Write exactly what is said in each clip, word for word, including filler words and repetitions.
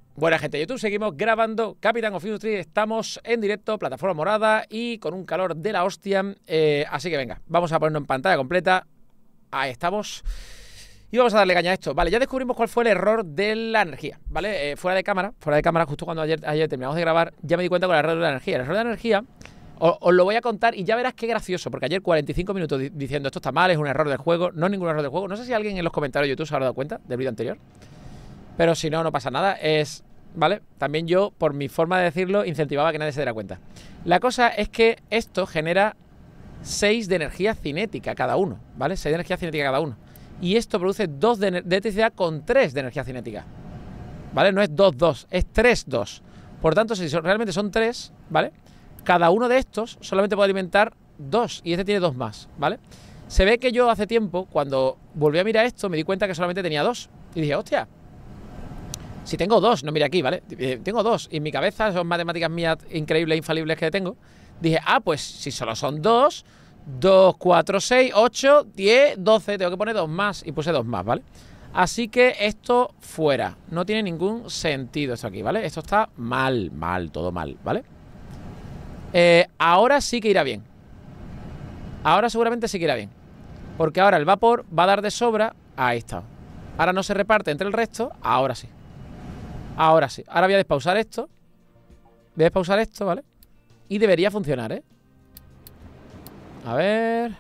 Buena gente de YouTube, seguimos grabando Capital of Industry, estamos en directo, plataforma morada y con un calor de la hostia, eh, así que venga, vamos a ponernos en pantalla completa, ahí estamos, y vamos a darle caña a esto. Vale, ya descubrimos cuál fue el error de la energía, ¿vale? Eh, fuera de cámara, fuera de cámara, justo cuando ayer, ayer terminamos de grabar, ya me di cuenta con el error de la energía. El error de la energía, os, os lo voy a contar y ya verás qué gracioso, porque ayer cuarenta y cinco minutos di diciendo esto está mal, es un error del juego, no es ningún error del juego, no sé si alguien en los comentarios de YouTube se habrá dado cuenta del vídeo anterior. Pero si no, no pasa nada, es... ¿Vale? También yo, por mi forma de decirlo, incentivaba a que nadie se diera cuenta. La cosa es que esto genera seis de energía cinética cada uno, ¿vale? seis de energía cinética cada uno. Y esto produce dos de, de electricidad con tres de energía cinética, ¿vale? No es dos dos, es tres dos. Por tanto, si son, realmente son tres, ¿vale? Cada uno de estos solamente puede alimentar dos, y este tiene dos más, ¿vale? Se ve que yo hace tiempo, cuando volví a mirar esto, me di cuenta que solamente tenía dos. Y dije, hostia, si tengo dos, no mire aquí, ¿vale? Tengo dos, y en mi cabeza, son matemáticas mías increíbles e infalibles que tengo. Dije, ah, pues si solo son dos, dos, cuatro, seis, ocho, diez, doce, tengo que poner dos más, y puse dos más, ¿vale? Así que esto fuera, no tiene ningún sentido esto aquí, ¿vale? Esto está mal, mal, todo mal, ¿vale? Eh, ahora sí que irá bien. Ahora seguramente sí que irá bien, porque ahora el vapor va a dar de sobra. Ahí está. Ahora no se reparte entre el resto, ahora sí. Ahora sí, ahora voy a despausar esto. Voy a despausar esto, ¿vale? Y debería funcionar, ¿eh? A ver.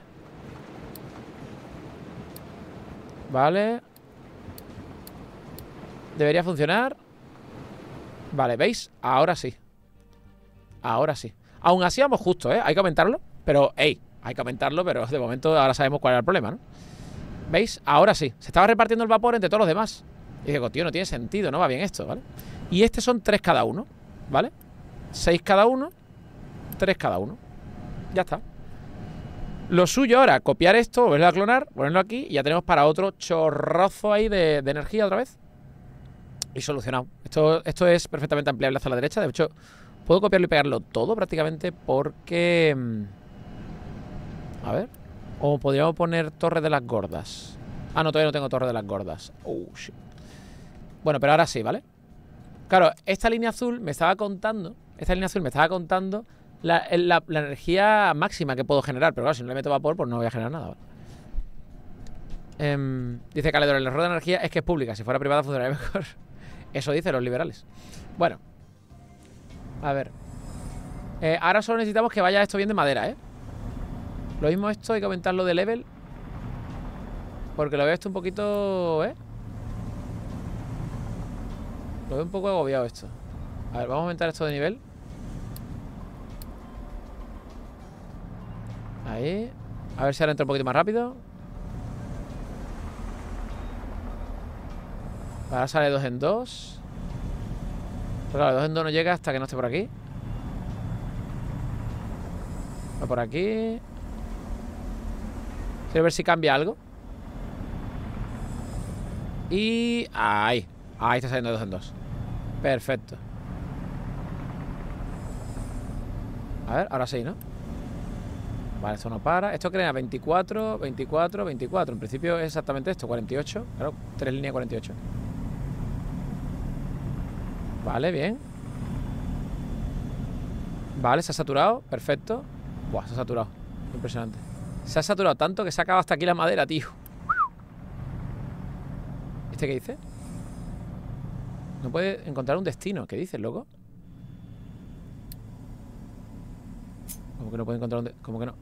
Vale. Debería funcionar. Vale, ¿veis? Ahora sí. Ahora sí. Aún así vamos justo, ¿eh? Hay que aumentarlo. Pero, ey, hay que aumentarlo, pero de momento ahora sabemos cuál era el problema, ¿no? ¿Veis? Ahora sí. Se estaba repartiendo el vapor entre todos los demás. Y digo, tío, no tiene sentido, no va bien esto, ¿vale? Y este son tres cada uno, ¿vale? Seis cada uno, tres cada uno. Ya está. Lo suyo ahora, copiar esto, volverlo a clonar, ponerlo aquí, y ya tenemos para otro chorrozo ahí de, de energía otra vez. Y solucionado. Esto, esto es perfectamente ampliable hacia la derecha. De hecho, puedo copiarlo y pegarlo todo prácticamente porque... A ver. O podríamos poner torre de las gordas. Ah, no, todavía no tengo torre de las gordas. Oh, shit. Bueno, pero ahora sí, ¿vale? Claro, esta línea azul me estaba contando Esta línea azul me estaba contando la, la, la energía máxima que puedo generar. Pero claro, si no le meto vapor, pues no voy a generar nada, ¿vale? eh, Dice Caledor, el error de energía es que es pública. Si fuera privada funcionaría mejor. Eso dicen los liberales. Bueno, a ver, eh, ahora solo necesitamos que vaya esto bien de madera, ¿eh? Lo mismo esto, hay que aumentarlo de level, porque lo veo esto un poquito, ¿eh? Lo veo un poco agobiado esto. A ver, vamos a aumentar esto de nivel. Ahí. A ver si ahora entra un poquito más rápido. Ahora sale dos en dos. Pero claro, dos en dos no llega hasta que no esté por aquí. Va por aquí. Quiero ver si cambia algo. Y... ahí. Ahí está saliendo dos en dos. Perfecto. A ver, ahora sí, ¿no? Vale, esto no para. Esto crea veinticuatro, veinticuatro, veinticuatro. En principio es exactamente esto, cuarenta y ocho. Claro, tres líneas cuarenta y ocho. Vale, bien. Vale, se ha saturado, perfecto. Buah, se ha saturado, impresionante. Se ha saturado tanto que se ha acabado hasta aquí la madera, tío. ¿Este qué dice? No puede encontrar un destino. ¿Qué dices, loco? ¿Cómo que no puede encontrar un destino? ¿Cómo que no?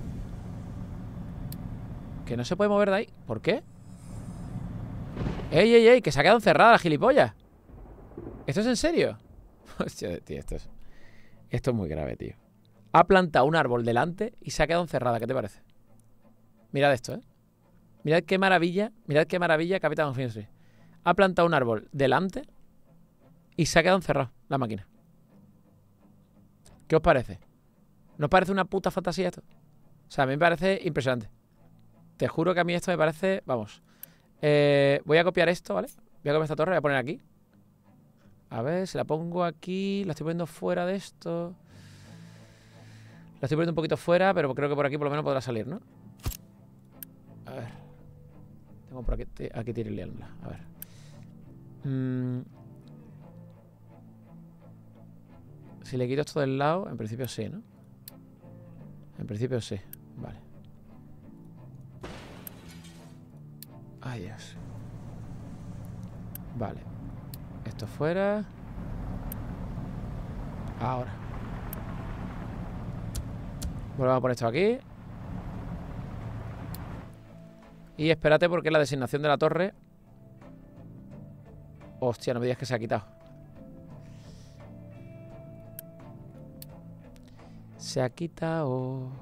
Que no se puede mover de ahí. ¿Por qué? ¡Ey, ey, ey! Que se ha quedado encerrada la gilipollas. ¿Esto es en serio? Hostia, tío, esto es... Esto es muy grave, tío. Ha plantado un árbol delante y se ha quedado encerrada. ¿Qué te parece? Mirad esto, ¿eh? Mirad qué maravilla. Mirad qué maravilla, Capital of Industry. Ha plantado un árbol delante y se ha quedado encerrado la máquina. ¿Qué os parece? ¿No os parece una puta fantasía esto? O sea, a mí me parece impresionante. Te juro que a mí esto me parece... Vamos. Eh, voy a copiar esto, ¿vale? Voy a copiar esta torre, la voy a poner aquí. A ver, si la pongo aquí... La estoy poniendo fuera de esto. La estoy poniendo un poquito fuera, pero creo que por aquí por lo menos podrá salir, ¿no? A ver. Tengo por aquí... Aquí tirarle. A ver. Mm. Si le quito esto del lado, en principio sí, ¿no? En principio sí. Vale. Ay, Dios. Vale. Esto fuera. Ahora. Volvemos a poner esto aquí. Y espérate porque la designación de la torre... Hostia, no me digas que se ha quitado. Se ha quitado.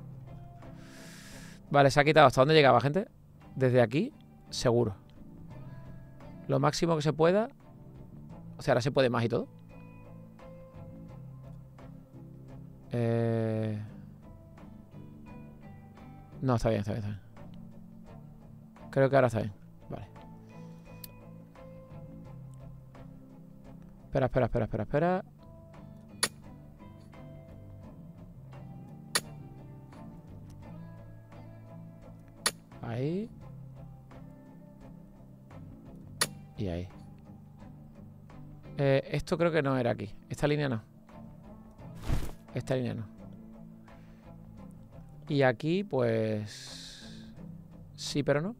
Vale, se ha quitado. ¿Hasta dónde llegaba, gente? Desde aquí, seguro. Lo máximo que se pueda. O sea, ahora se puede más y todo. Eh... No, está bien, está bien, está bien. Creo que ahora está bien. Vale. Espera, espera, espera, espera, espera. Ahí. Y ahí. Eh, esto creo que no era aquí. Esta línea no. Esta línea no. Y aquí, pues... Sí, pero no.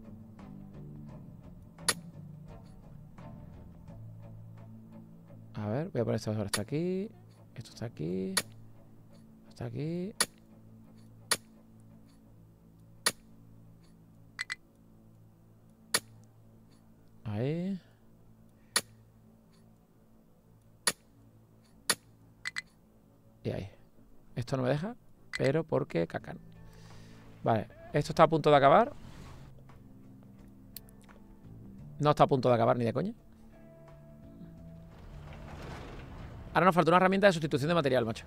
A ver, voy a poner esto ahora. Está aquí. Esto está aquí. Está aquí. Ahí. Y ahí. Esto no me deja, pero porque cacan. Vale, esto está a punto de acabar. No está a punto de acabar ni de coña. Ahora nos falta una herramienta de sustitución de material, macho.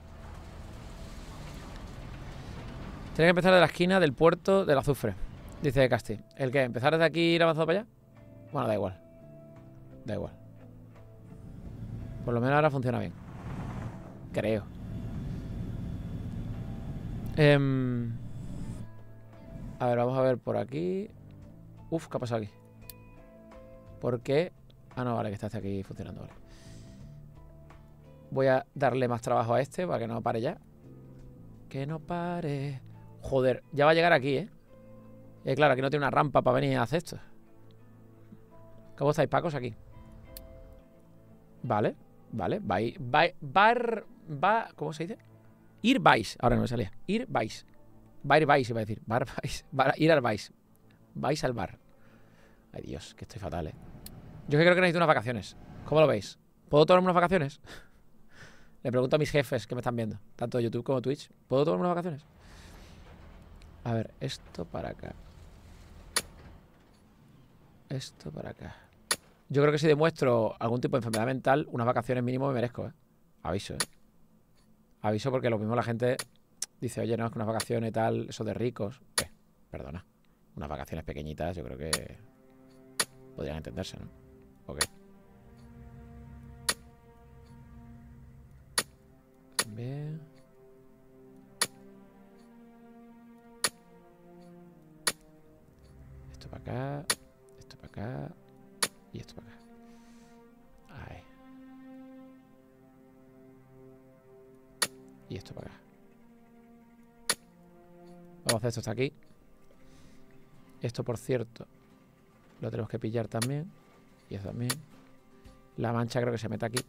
Tiene que empezar de la esquina del puerto del azufre, dice Casti. ¿El qué? ¿Empezar desde aquí e ir avanzando para allá? Bueno, da igual. Da igual. Por lo menos ahora funciona bien. Creo. Eh... A ver, vamos a ver por aquí. Uf, ¿qué ha pasado aquí? ¿Por qué? Ah, no, vale, que está hasta aquí funcionando, vale. Voy a darle más trabajo a este para que no pare ya. Que no pare. Joder, ya va a llegar aquí, ¿eh? Y claro, aquí no tiene una rampa para venir a hacer esto. ¿Cómo estáis, pacos, aquí? Vale, vale. Va, va, bar, va, ¿cómo se dice? Ir vais. Ahora no me salía. Ir vais. Bar vais, iba a decir. Bar vais. Bar, ir al vais. Vais al bar. Ay, Dios, que estoy fatal, ¿eh? Yo que creo que necesito unas vacaciones. ¿Cómo lo veis? ¿Puedo tomarme unas vacaciones? Le pregunto a mis jefes que me están viendo, tanto de YouTube como Twitch. ¿Puedo tomarme unas vacaciones? A ver, esto para acá. Esto para acá. Yo creo que si demuestro algún tipo de enfermedad mental, unas vacaciones mínimo me merezco, ¿eh? Aviso, ¿eh? Aviso porque lo mismo la gente dice, oye, no, es que unas vacaciones y tal, eso de ricos. Eh, perdona. Unas vacaciones pequeñitas yo creo que podrían entenderse, ¿no? Ok. Bien. Esto para acá. Esto para acá. Y esto para acá. Ahí. Y esto para acá. Vamos a hacer esto hasta aquí. Esto, por cierto, lo tenemos que pillar también. Y eso también. La mancha creo que se mete aquí.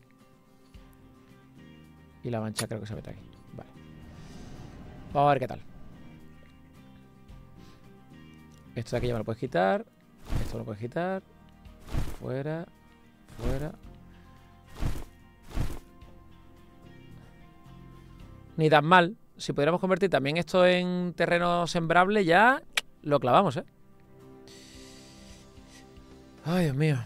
Y la mancha creo que se mete aquí. Vale. Vamos a ver qué tal. Esto de aquí ya me lo puedes quitar. Esto me lo puedes quitar. Fuera. Fuera. Ni tan mal. Si pudiéramos convertir también esto en terreno sembrable, ya lo clavamos, ¿eh? Ay, Dios mío.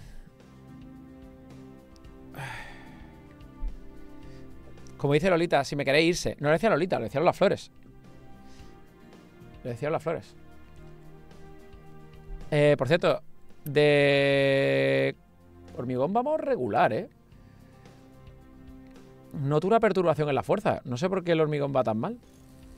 Como dice Lolita, si me queréis irse. No le decía Lolita, le decía las flores. Le decía las flores. Eh, por cierto, de hormigón vamos regular, ¿eh? Noto una perturbación en la fuerza. No sé por qué el hormigón va tan mal.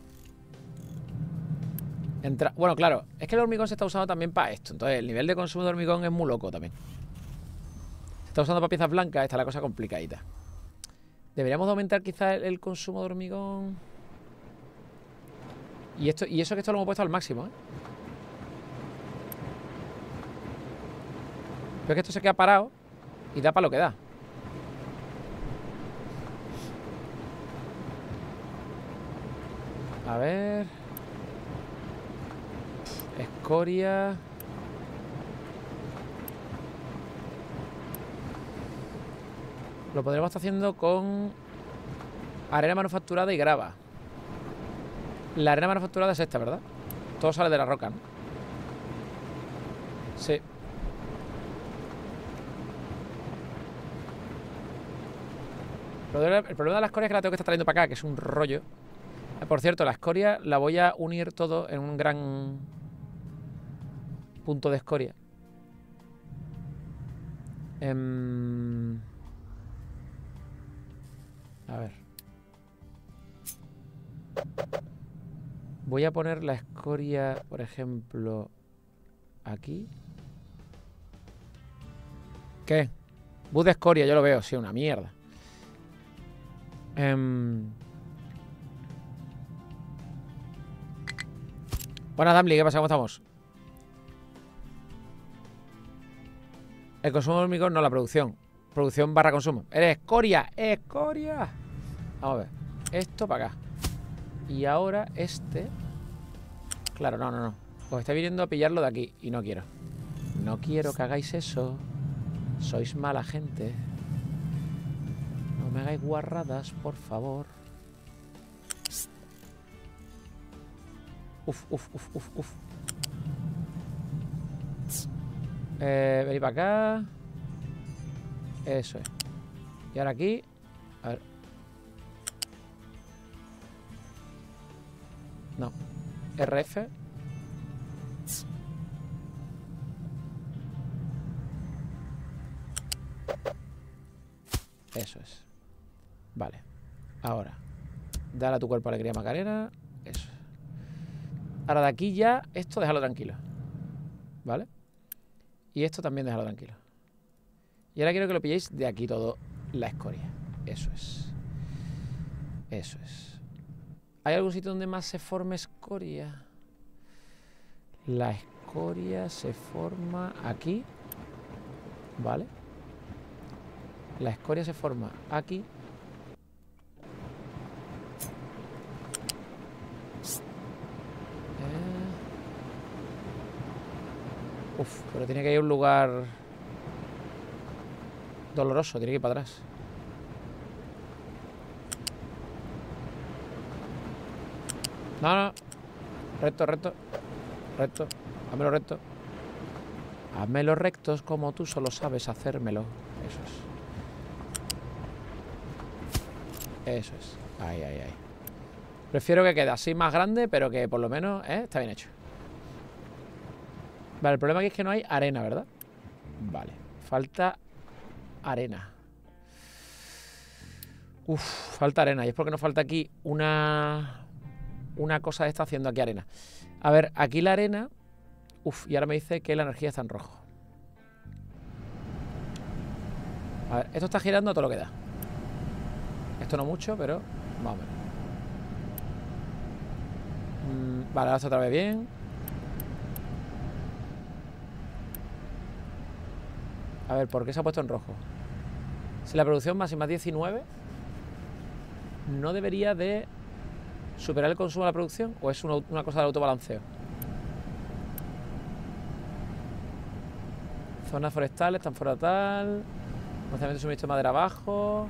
Entra... Bueno, claro, es que el hormigón se está usando también para esto. Entonces el nivel de consumo de hormigón es muy loco también. Se está usando para piezas blancas, está la cosa complicadita. Deberíamos de aumentar quizá el, el consumo de hormigón. Y, esto, y eso que esto lo hemos puesto al máximo, ¿eh? Pero es que esto se queda parado y da para lo que da. A ver. Escoria. Lo podremos estar haciendo con arena manufacturada y grava. La arena manufacturada es esta, ¿verdad? Todo sale de la roca, ¿no? Sí. El problema de la escoria es que la tengo que estar trayendo para acá, que es un rollo. Por cierto, la escoria la voy a unir todo en un gran punto de escoria. Em... A ver. Voy a poner la escoria, por ejemplo, aquí. ¿Qué? Bus de escoria, yo lo veo, sí, una mierda. Um... Buenas, Damli, ¿qué pasa? ¿Cómo estamos? El consumo de hormigón, no la producción. Producción barra consumo. ¡Eres escoria! ¡Escoria! Vamos a ver. Esto para acá. Y ahora este. Claro, no, no, no. Os está viniendo a pillarlo de aquí. Y no quiero. No quiero que hagáis eso. Sois mala gente. No me hagáis guarradas, por favor. Uf, uf, uf, uf, uf. Eh, venid para acá. Eso es. Y ahora aquí. A ver. No. R F. Eso es. Vale. Ahora. Dale a tu cuerpo alegría, Macarena. Eso. Ahora de aquí ya, esto déjalo tranquilo. ¿Vale? Y esto también déjalo tranquilo. Y ahora quiero que lo pilléis de aquí todo, la escoria. Eso es. Eso es. ¿Hay algún sitio donde más se forme escoria? La escoria se forma aquí. ¿Vale? La escoria se forma aquí. Uf, pero tiene que ir a un lugar doloroso, tiene que ir para atrás. No, no. Recto, recto. Recto. Házmelo recto. Házmelo rectos como tú solo sabes hacérmelo. Eso es. Eso es. Ahí, ahí, ahí. Prefiero que quede así más grande, pero que por lo menos ¿eh? Está bien hecho. Vale, el problema aquí es que no hay arena, ¿verdad? Vale, falta arena. Uf, falta arena. Y es porque nos falta aquí una Una cosa de esta haciendo aquí arena. A ver, aquí la arena. Uf, y ahora me dice que la energía está en rojo. A ver, esto está girando a todo lo que da. Esto no mucho, pero más o menos. mm, Vale, ahora está otra vez bien. A ver, ¿por qué se ha puesto en rojo? Si la producción máxima es diecinueve, ¿no debería de superar el consumo de la producción? ¿O es una, una cosa de autobalanceo? Zonas forestales, están fuera tal. Lanzamiento de suministro de madera abajo.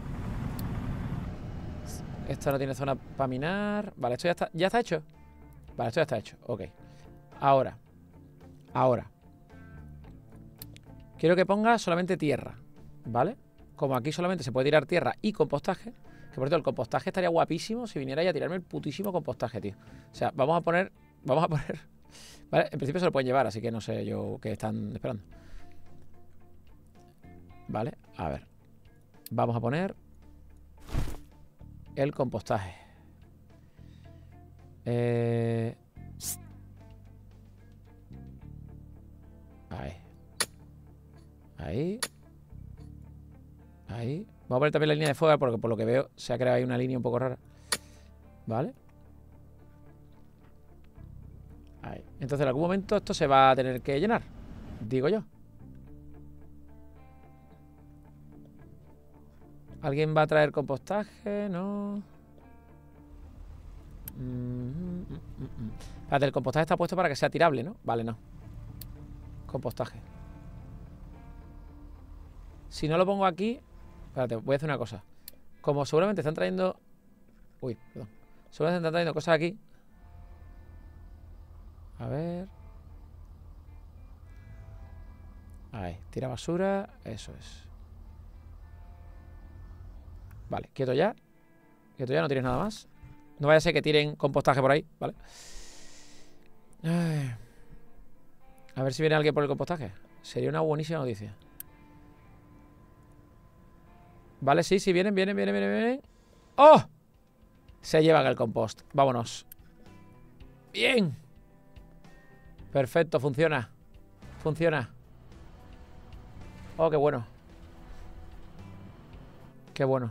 Esto no tiene zona para minar. Vale, esto ya está, ya está hecho. Vale, esto ya está hecho. Ok. Ahora. Ahora. Quiero que ponga solamente tierra. ¿Vale? Como aquí solamente se puede tirar tierra y compostaje. Que por cierto, el compostaje estaría guapísimo si viniera a tirarme el putísimo compostaje, tío. O sea, vamos a poner. Vamos a poner. Vale, en principio se lo pueden llevar, así que no sé yo qué están esperando. Vale, a ver. Vamos a poner el compostaje. Eh... Ahí. Ahí. Ahí. Vamos a poner también la línea de fuego porque por lo que veo se ha creado ahí una línea un poco rara. Vale. Ahí. Entonces en algún momento esto se va a tener que llenar. Digo yo. ¿Alguien va a traer compostaje? No. Mm, mm, mm, mm. Espérate, el compostaje está puesto para que sea tirable, ¿no? Vale, no. Compostaje. Si no lo pongo aquí... Espérate, voy a hacer una cosa. Como seguramente están trayendo... Uy, perdón. Seguramente están trayendo cosas aquí. A ver... Ahí, tira basura. Eso es. Vale, quieto ya. Quieto ya, no tienes nada más. No vaya a ser que tiren compostaje por ahí, ¿vale? Ay. A ver si viene alguien por el compostaje. Sería una buenísima noticia. Vale, sí, sí, vienen, vienen, vienen, vienen, vienen. ¡Oh! Se llevan el compost. Vámonos. Bien. Perfecto, funciona. Funciona. Oh, qué bueno. Qué bueno.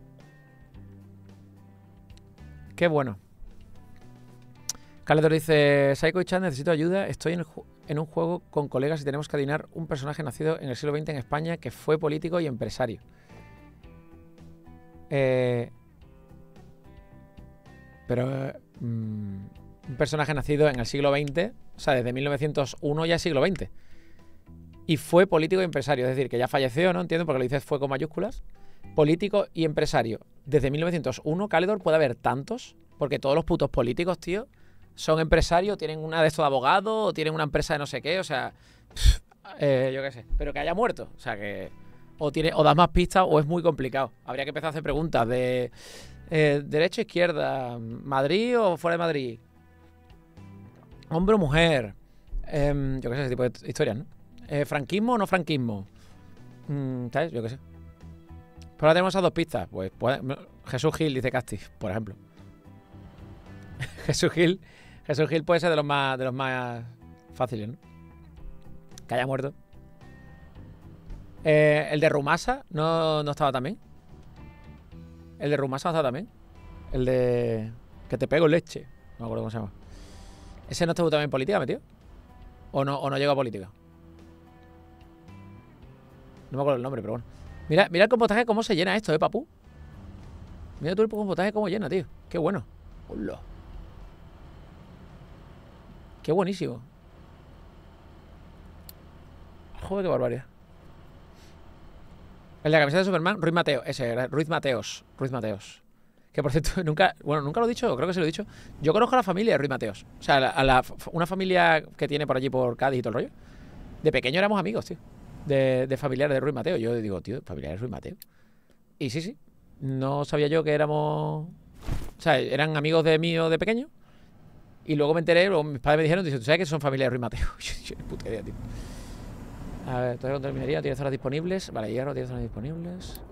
Qué bueno. Caledor dice: Saiko y Chan, necesito ayuda. Estoy en, en un juego con colegas y tenemos que adivinar un personaje nacido en el siglo veinte en España que fue político y empresario. Eh, pero eh, mm, un personaje nacido en el siglo veinte, o sea, desde mil novecientos uno ya es siglo veinte. Y fue político y empresario, es decir, que ya falleció, ¿no? Entiendo, porque lo dices fue con mayúsculas. Político y empresario. Desde mil novecientos uno, Caledor, puede haber tantos, porque todos los putos políticos, tío, son empresarios, tienen una de estos de abogados, o tienen una empresa de no sé qué, o sea, pff, eh, yo qué sé, pero que haya muerto, o sea que o tiene o das más pistas o es muy complicado. Habría que empezar a hacer preguntas de eh, derecha, izquierda, Madrid o fuera de Madrid, hombre o mujer, eh, yo qué sé, ese tipo de historias, ¿no? Eh, franquismo o no franquismo, mm, ¿sabes? Yo qué sé. Pero ahora tenemos esas dos pistas. Pues, pues Jesús Gil, dice Casti, por ejemplo. Jesús Gil. Jesús Gil puede ser de los más, de los más fáciles, ¿no? Que haya muerto. Eh, el de Rumasa no, no estaba también. El de Rumasa no estaba también. El de... Que te pego leche. No me acuerdo cómo se llama. ¿Ese no estuvo también en política, metido? ¿O no, o no llegó a política? No me acuerdo el nombre, pero bueno. Mira, mira el compostaje cómo se llena esto, ¿eh, papu? Mira tú el compostaje cómo llena, tío. Qué bueno. Hola. Qué buenísimo. Joder, qué barbaridad. El de la camiseta de Superman, Ruiz Mateo. Ese era Ruiz Mateos. Ruiz Mateos. Que por cierto, nunca... Bueno, nunca lo he dicho, creo que se lo he dicho. Yo conozco a la familia de Ruiz Mateos. O sea, a la, a la, una familia que tiene por allí, por Cádiz y todo el rollo. De pequeño éramos amigos, tío. De, de familiares de Ruiz Mateo. Yo digo, tío, familiares de Ruiz Mateo. Y sí, sí. No sabía yo que éramos... O sea, eran amigos de mí de pequeño. Y luego me enteré, luego mis padres me dijeron, ¿tú sabes que son familiares de Ruiz Mateo? Yo, puta idea, tío. A ver, todo contra minería, tiene zonas disponibles. Vale, hierro, tiene zonas disponibles.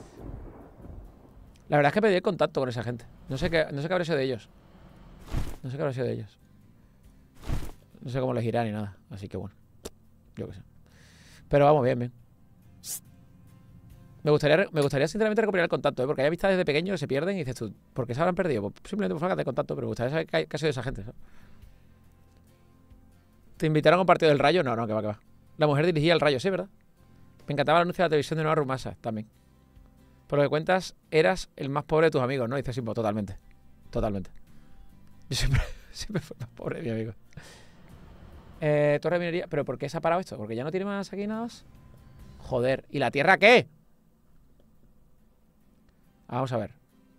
La verdad es que pedí el contacto con esa gente. No sé qué, no sé qué habrá sido de ellos. No sé qué habrá sido de ellos. No sé cómo les irá ni nada. Así que bueno. Yo qué sé. Pero vamos, bien, bien. Me gustaría, me gustaría sinceramente recuperar el contacto, ¿eh? Porque hay amistades de pequeños que se pierden y dices tú, ¿por qué se habrán perdido? Pues simplemente por falta de contacto, pero me gustaría saber qué ha sido de esa gente, ¿sabes? ¿Te invitaron a un partido del Rayo? No, no, que va, que va. La mujer dirigía el Rayo, sí, ¿verdad? Me encantaba el anuncio de la televisión de Nueva Rumasa también. Por lo que cuentas, eras el más pobre de tus amigos, ¿no? Dice Simbo, totalmente. Totalmente. Yo siempre, siempre fui el más pobre de mi amigo. Eh, torre de minería. ¿Pero por qué se ha parado esto? ¿Porque ya no tiene más aquí nada más? Joder. ¿Y la tierra qué? Vamos a ver.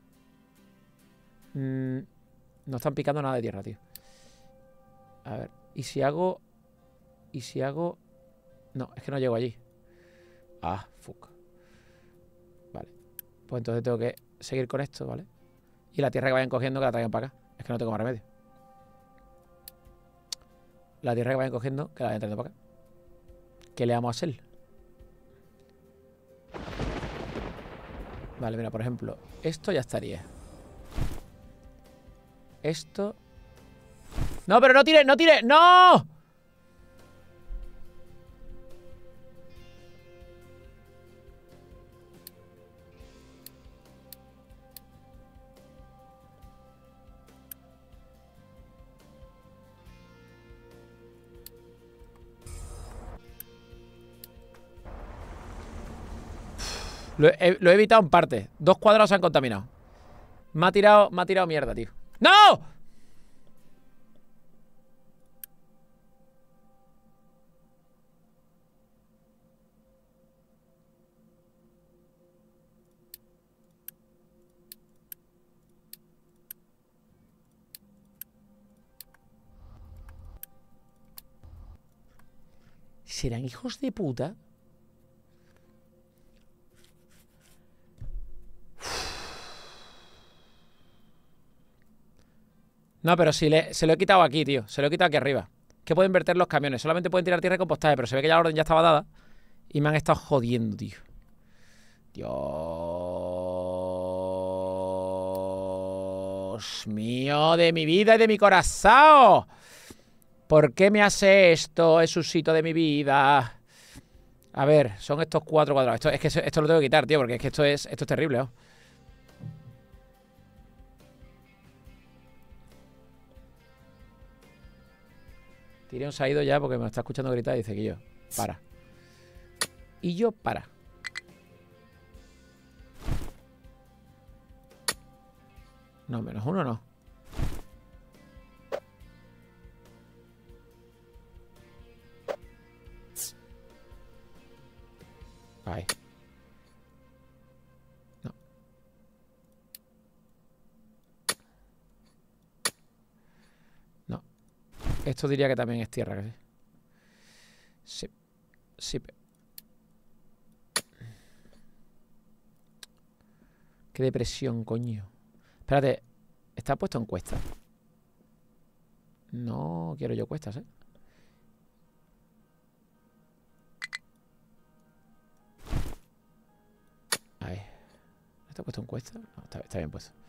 Mm, no están picando nada de tierra, tío. A ver. ¿Y si hago...? ¿Y si hago...? No, es que no llego allí. Ah, fuck. Vale. Pues entonces tengo que seguir con esto, ¿vale? Y la tierra que vayan cogiendo, que la traigan para acá. Es que no tengo más remedio. La tierra que vayan cogiendo, que la vayan trayendo para acá. ¿Qué le vamos a hacer? Vale, mira, por ejemplo, esto ya estaría. Esto... ¡No, pero no tire! ¡No tire! ¡No! Lo he, lo he evitado en parte. Dos cuadrados se han contaminado. Me ha tirado, me ha tirado mierda, tío. ¡No! ¿Serán hijos de puta? No, pero si le, se lo he quitado aquí, tío. Se lo he quitado aquí arriba. Que pueden verter los camiones. Solamente pueden tirar tierra y compostaje. Pero se ve que ya la orden ya estaba dada. Y me han estado jodiendo, tío. Dios mío, de mi vida y de mi corazón. ¿Por qué me hace esto, Jesucito de mi vida? A ver, son estos cuatro cuadrados. Esto, es que esto lo tengo que quitar, tío, porque es que esto es, esto es terrible, ¿no? Tyrion se ha ido ya porque me está escuchando gritar y dice que yo, para. Y yo, para. No, menos uno no. Ahí. No. No. Esto diría que también es tierra, que sí. Sí. Sí. Qué depresión, coño. Espérate. ¿Está puesto en cuesta? No quiero yo cuestas, ¿eh? Ahí. ¿Está puesto en cuesta? No, está, está bien puesto.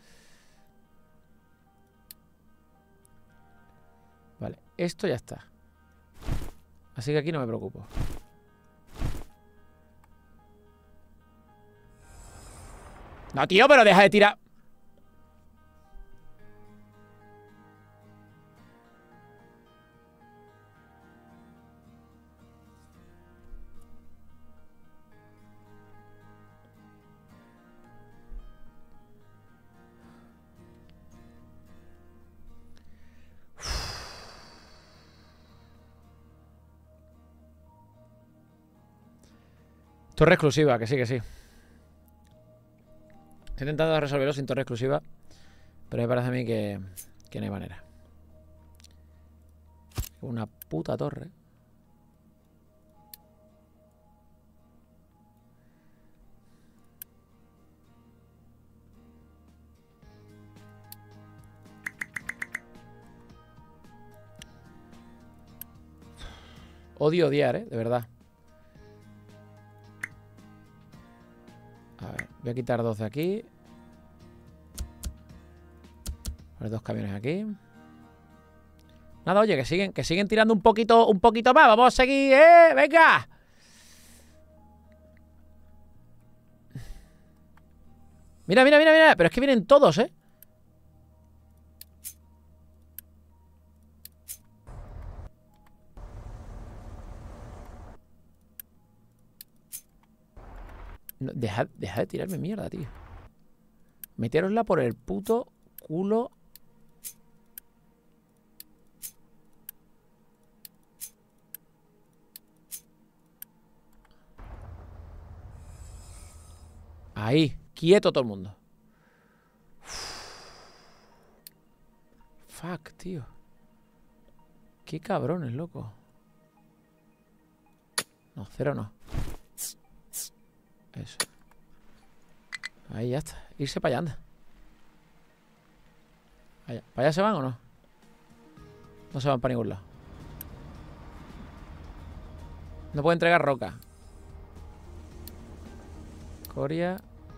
Vale, esto ya está. Así que aquí no me preocupo. No, tío, pero deja de tirar. Torre exclusiva, que sí, que sí. Estoy intentando resolverlo sin torre exclusiva, pero me parece a mí que, que no hay manera. Una puta torre. Odio odiar, ¿eh? De verdad. A ver, voy a quitar dos de aquí. Poner dos camiones aquí. Nada, oye, que siguen, que siguen tirando un poquito, un poquito más. Vamos a seguir, ¿eh? ¡Venga! Mira, mira, mira, mira. Pero es que vienen todos, ¿eh? No, deja, deja de tirarme mierda, tío. Metérosla por el puto culo. Ahí, quieto todo el mundo. Fuck, tío. Qué cabrones, loco. No, cero no. Eso. Ahí ya está. Irse para allá, anda. Allá. ¿Para allá se van o no? No se van para ningún lado. No puedo entregar roca. Coria.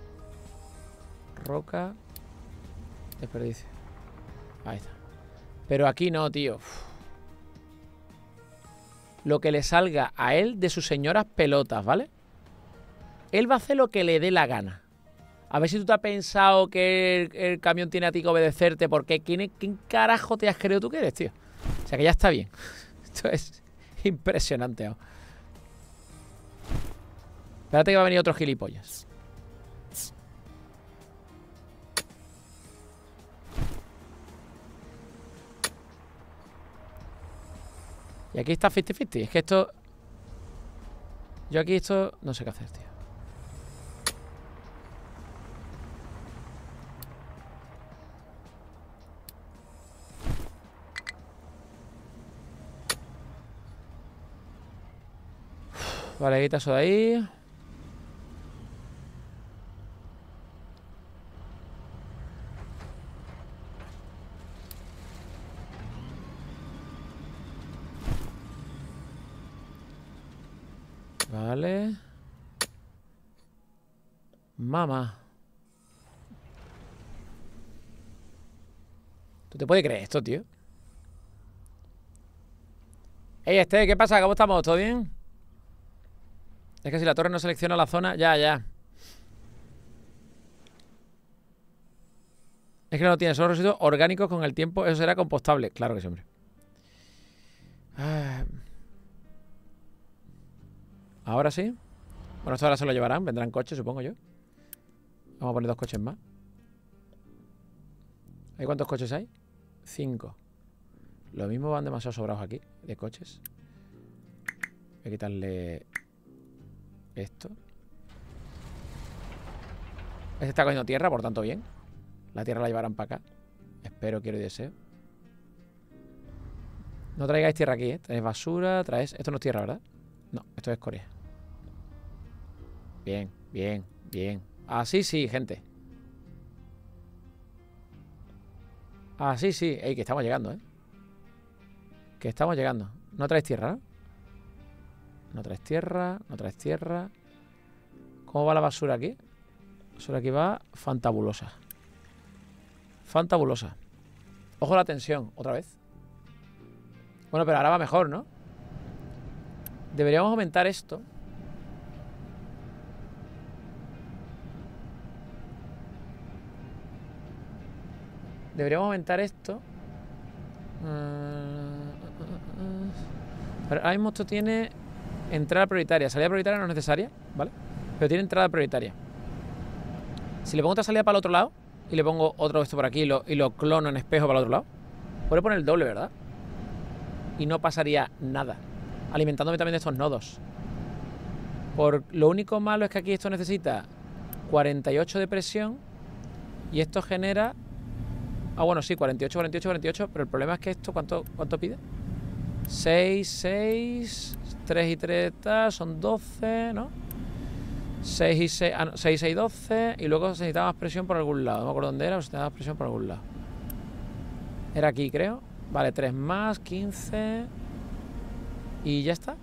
Roca. Desperdicio. Ahí está. Pero aquí no, tío. Uf. Lo que le salga a él de sus señoras pelotas, ¿vale? Él va a hacer lo que le dé la gana. A ver si tú te has pensado que el, el camión tiene a ti que obedecerte. Porque ¿quién, ¿quién carajo te has creído tú que eres, tío? O sea que ya está bien. Esto es impresionante, ¿no? Espérate que va a venir otro gilipollas. Y aquí está cincuenta cincuenta. Es que esto... Yo aquí esto... No sé qué hacer, tío. Vale, quita eso de ahí. Vale. Mamá. ¿Tú te puedes creer esto, tío? Ey, este, ¿qué pasa? ¿Cómo estamos? ¿Todo bien? Es que si la torre no selecciona la zona... Ya, ya. Es que no tiene solo residuos orgánicos con el tiempo. Eso será compostable. Claro que sí, hombre. Ah. Ahora sí. Bueno, esto ahora se lo llevarán. Vendrán coches, supongo yo. Vamos a poner dos coches más. ¿Hay cuántos coches hay? Cinco. Lo mismo van demasiado sobrados aquí, de coches. Voy a quitarle esto. Este está cogiendo tierra, por tanto bien. La tierra la llevarán para acá. Espero, quiero y deseo. No traigáis tierra aquí, ¿eh? Traes basura, traes... Esto no es tierra, ¿verdad? No, esto es escoria. Bien, bien, bien. Así sí, gente. Así sí. Ey, que estamos llegando, ¿eh? Que estamos llegando. No traes tierra, ¿no? No traes tierra, no traes tierra. ¿Cómo va la basura aquí? La basura aquí va fantabulosa. Fantabulosa. Ojo la tensión, otra vez. Bueno, pero ahora va mejor, ¿no? Deberíamos aumentar esto. Deberíamos aumentar esto. Pero ahora mismo esto tiene entrada prioritaria. Salida prioritaria no es necesaria, ¿vale? Pero tiene entrada prioritaria. Si le pongo otra salida para el otro lado y le pongo otro esto por aquí y lo, y lo clono en espejo para el otro lado, puedo poner el doble, ¿verdad? Y no pasaría nada. Alimentándome también de estos nodos. Por lo único malo es que aquí esto necesita cuarenta y ocho de presión y esto genera... Ah, bueno, sí, cuarenta y ocho, cuarenta y ocho, cuarenta y ocho. Pero el problema es que esto, ¿cuánto, cuánto pide? seis, seis, tres y tres, tal, son doce, ¿no? seis y seis, ah, no, seis, seis, doce. Y luego se necesitaba más presión por algún lado. No me acuerdo dónde era, pero se necesitaba más presión por algún lado. Era aquí, creo. Vale, tres más, quince. Y ya está.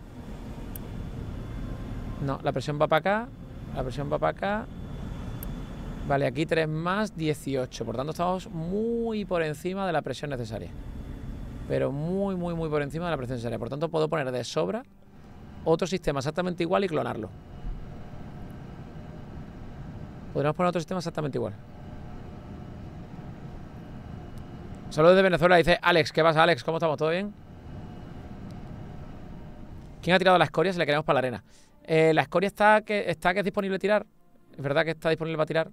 No, la presión va para acá. La presión va para acá. Vale, aquí tres más, dieciocho. Por tanto, estamos muy por encima de la presión necesaria. Pero muy, muy, muy por encima de la presión necesaria. Por tanto, puedo poner de sobra otro sistema exactamente igual y clonarlo. Podríamos poner otro sistema exactamente igual. Saludos de Venezuela, dice Alex. ¿Qué pasa, Alex? ¿Cómo estamos? ¿Todo bien? ¿Quién ha tirado la escoria? Si la queremos para la arena. Eh, la escoria está que, está que es disponible tirar. Es verdad que está disponible para tirar.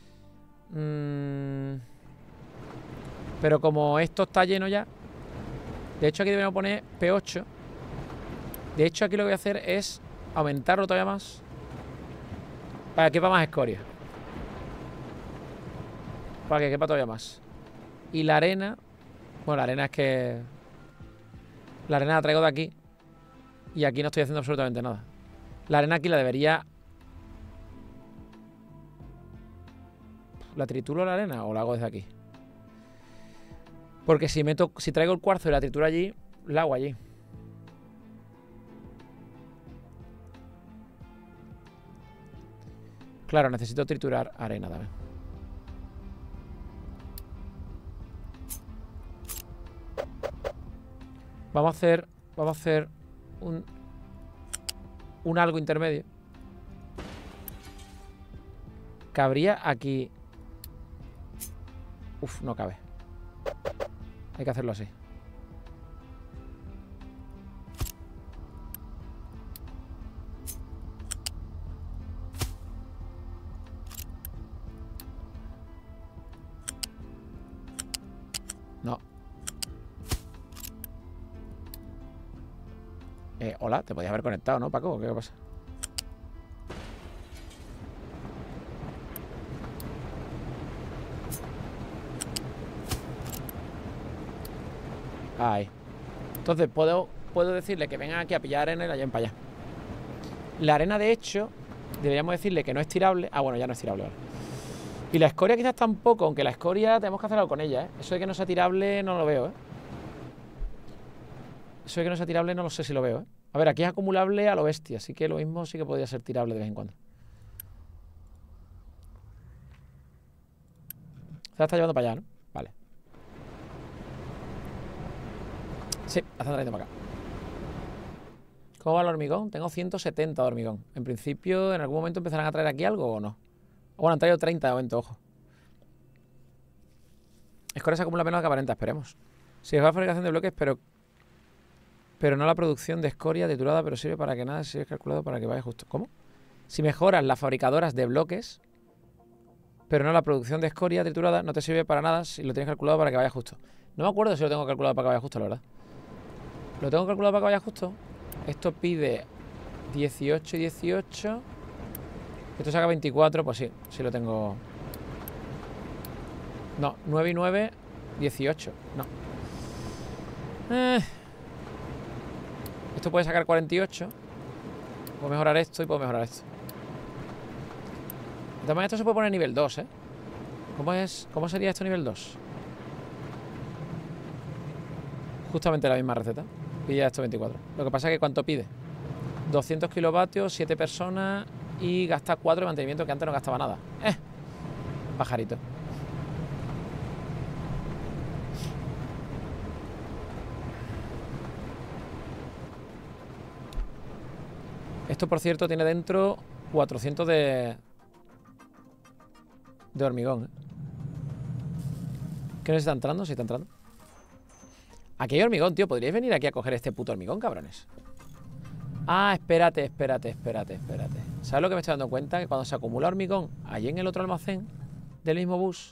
Mm, pero como esto está lleno ya. De hecho, aquí deberíamos poner P ocho. De hecho, aquí lo que voy a hacer es aumentarlo todavía más para que quepa más escoria. Para que quepa todavía más. Y la arena... Bueno, la arena es que... La arena la traigo de aquí. Y aquí no estoy haciendo absolutamente nada. La arena aquí la debería... ¿La trituro la arena o la hago desde aquí? Porque si meto, si traigo el cuarzo y la trituro allí, la hago allí. Claro, necesito triturar arena también. Vamos a hacer... Vamos a hacer un... Un algo intermedio. Cabría aquí... Uf, no cabe. Hay que hacerlo así. No. Eh, hola, te podías haber conectado, ¿no, Paco? ¿Qué pasa? Ahí. Entonces puedo, puedo decirle que vengan aquí a pillar arena y la lleven para allá. La arena, de hecho, deberíamos decirle que no es tirable. Ah, bueno, ya no es tirable, vale. Y la escoria quizás tampoco, aunque la escoria tenemos que hacer algo con ella, ¿eh? Eso de que no sea tirable no lo veo, ¿eh? Eso de que no sea tirable no lo sé si lo veo, ¿eh? A ver, aquí es acumulable a lo bestia, así que lo mismo sí que podría ser tirable de vez en cuando. Se la está llevando para allá, ¿no? Vale. Sí, la está trayendo para acá. ¿Cómo va el hormigón? Tengo ciento setenta de hormigón. En principio, ¿en algún momento empezarán a traer aquí algo o no? Bueno, han traído treinta de momento, ojo. Escoria se acumula menos que aparenta, esperemos. Si es la fabricación de bloques, pero Pero no la producción de escoria triturada, pero sirve para que nada se haya calculado para que vaya justo. ¿Cómo? Si mejoras las fabricadoras de bloques, pero no la producción de escoria triturada, no te sirve para nada si lo tienes calculado para que vaya justo. No me acuerdo si lo tengo calculado para que vaya justo, la verdad. ¿Lo tengo calculado para que vaya justo? Esto pide dieciocho y dieciocho. Esto saca veinticuatro, pues sí, sí lo tengo. No, nueve y nueve, dieciocho. No. Eh... Esto puede sacar cuarenta y ocho. Puedo mejorar esto y puedo mejorar esto. De todas maneras, esto se puede poner nivel dos, ¿eh? ¿Cómo es? ¿Cómo sería esto nivel dos? Justamente la misma receta. Pide esto veinticuatro. Lo que pasa es que ¿cuánto pide? doscientos kilovatios, siete personas y gasta cuatro de mantenimiento, que antes no gastaba nada. Eh, pajarito. Esto, por cierto, tiene dentro cuatrocientos de... de hormigón, ¿eh? ¿Qué nos está entrando? ¿Sí está entrando? Aquí hay hormigón, tío. ¿Podríais venir aquí a coger este puto hormigón, cabrones? Ah, espérate, espérate, espérate, espérate. ¿Sabes lo que me estoy dando cuenta? Que cuando se acumula hormigón allí en el otro almacén del mismo bus...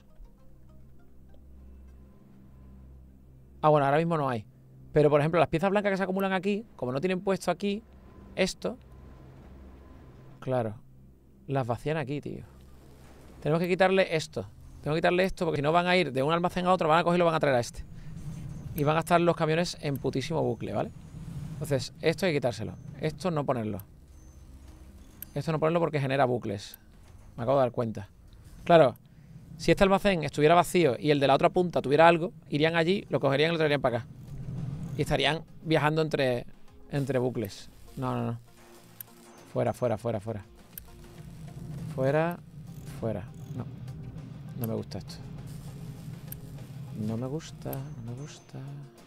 Ah, bueno, ahora mismo no hay. Pero, por ejemplo, las piezas blancas que se acumulan aquí, como no tienen puesto aquí esto... Claro, las vacían aquí, tío. Tenemos que quitarle esto. Tengo que quitarle esto porque si no van a ir de un almacén a otro, van a coger y lo van a traer a este. Y van a estar los camiones en putísimo bucle, ¿vale? Entonces, esto hay que quitárselo. Esto no ponerlo. Esto no ponerlo porque genera bucles. Me acabo de dar cuenta. Claro, si este almacén estuviera vacío y el de la otra punta tuviera algo, irían allí, lo cogerían y lo traerían para acá. Y estarían viajando entre, entre bucles. No, no, no. Fuera, fuera, fuera, fuera. Fuera, fuera. No. No me gusta esto. No me gusta, no me gusta.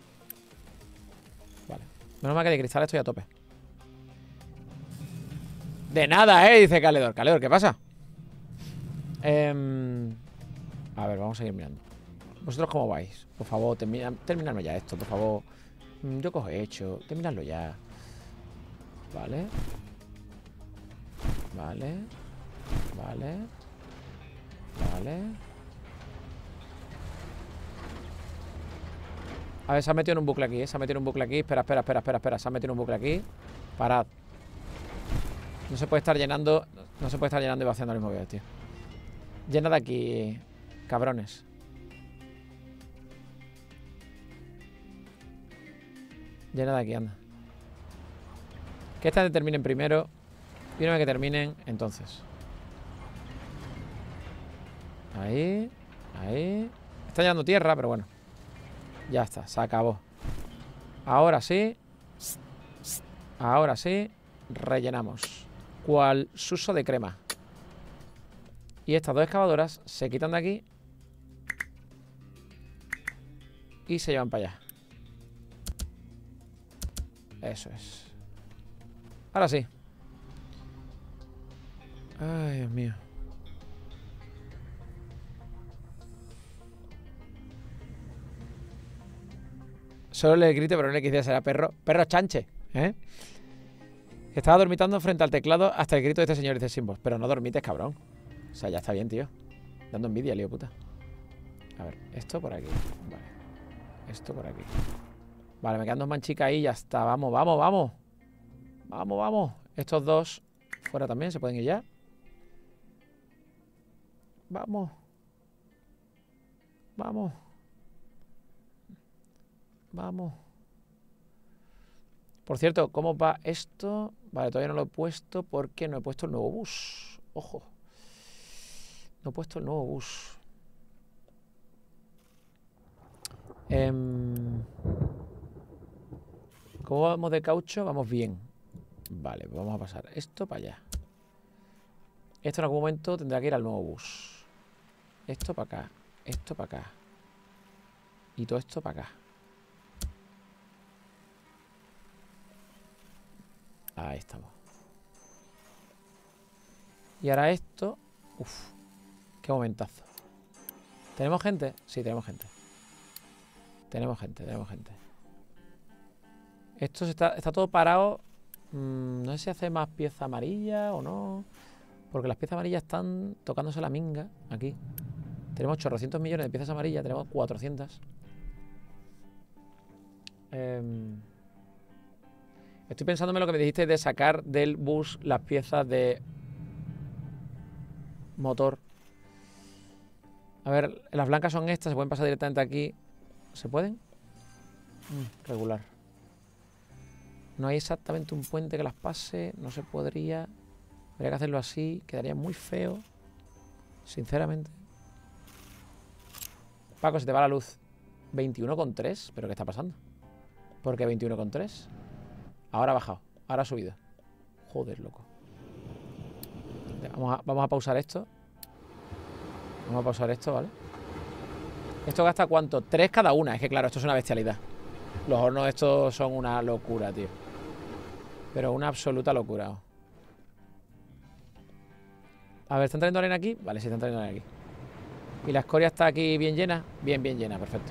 Vale. Menos mal que de cristal estoy a tope. De nada, eh, dice Caledor. Caledor, ¿qué pasa? Eh, a ver, vamos a seguir mirando. ¿Vosotros cómo vais? Por favor, termina, terminadme ya esto, por favor. Yo cojo hecho. Terminadlo ya. Vale. Vale. Vale. Vale. A ver, se ha metido en un bucle aquí, ¿eh? Se ha metido en un bucle aquí. Espera, espera, espera, espera, espera. Se ha metido en un bucle aquí. Parad. No se puede estar llenando. No se puede estar llenando y vaciando al mismo tiempo, tío. Llena de aquí, cabrones. Llena de aquí, anda. Que estas terminen primero. Y una vez que terminen, entonces. Ahí. Ahí. Está llenando tierra, pero bueno. Ya está, se acabó. Ahora sí. Ahora sí. Rellenamos. Cual suso de crema. Y estas dos excavadoras se quitan de aquí. Y se llevan para allá. Eso es. Ahora sí. Ay, Dios mío. Solo le grite, pero no le quisiera ser perro. Perro chanche, ¿eh? Estaba dormitando frente al teclado hasta el grito de este señor dice Simbos. Pero no dormites, cabrón. O sea, ya está bien, tío. Dando envidia, lío puta. A ver, esto por aquí. Vale. Esto por aquí. Vale, me quedan dos manchicas ahí y ya está. Vamos, vamos, vamos. Vamos, vamos. Estos dos fuera también se pueden ir ya. Vamos. Vamos. Vamos. Por cierto, ¿cómo va esto? Vale, todavía no lo he puesto porque no he puesto el nuevo bus. Ojo. No he puesto el nuevo bus. Eh, ¿Cómo vamos de caucho? Vamos bien. Vale, pues vamos a pasar esto para allá. Esto en algún momento tendrá que ir al nuevo bus. Esto para acá. Esto para acá. Y todo esto para acá. Ahí estamos. Y ahora esto. Uf. Qué momentazo. ¿Tenemos gente? Sí, tenemos gente. Tenemos gente, tenemos gente. Esto está, está todo parado. Mm, no sé si hace más pieza amarilla o no. Porque las piezas amarillas están tocándose la minga aquí. Tenemos ochocientos millones de piezas amarillas. Tenemos cuatrocientas. Eh, estoy pensándome lo que me dijiste de sacar del bus las piezas de motor. A ver, las blancas son estas. Se pueden pasar directamente aquí. ¿Se pueden? Mm, regular. No hay exactamente un puente que las pase. No se podría. Habría que hacerlo así. Quedaría muy feo. Sinceramente. Paco, se te va la luz. veintiuno coma tres. ¿Pero qué está pasando? ¿Por qué veintiuno coma tres? Ahora ha bajado. Ahora ha subido. Joder, loco. Vamos a, vamos a pausar esto. Vamos a pausar esto, ¿vale? ¿Esto gasta cuánto? Tres cada una. Es que claro, esto es una bestialidad. Los hornos estos son una locura, tío. Pero una absoluta locura. A ver, ¿están trayendo arena aquí? Vale, sí, están trayendo arena aquí. ¿Y la escoria está aquí bien llena? Bien, bien llena, perfecto.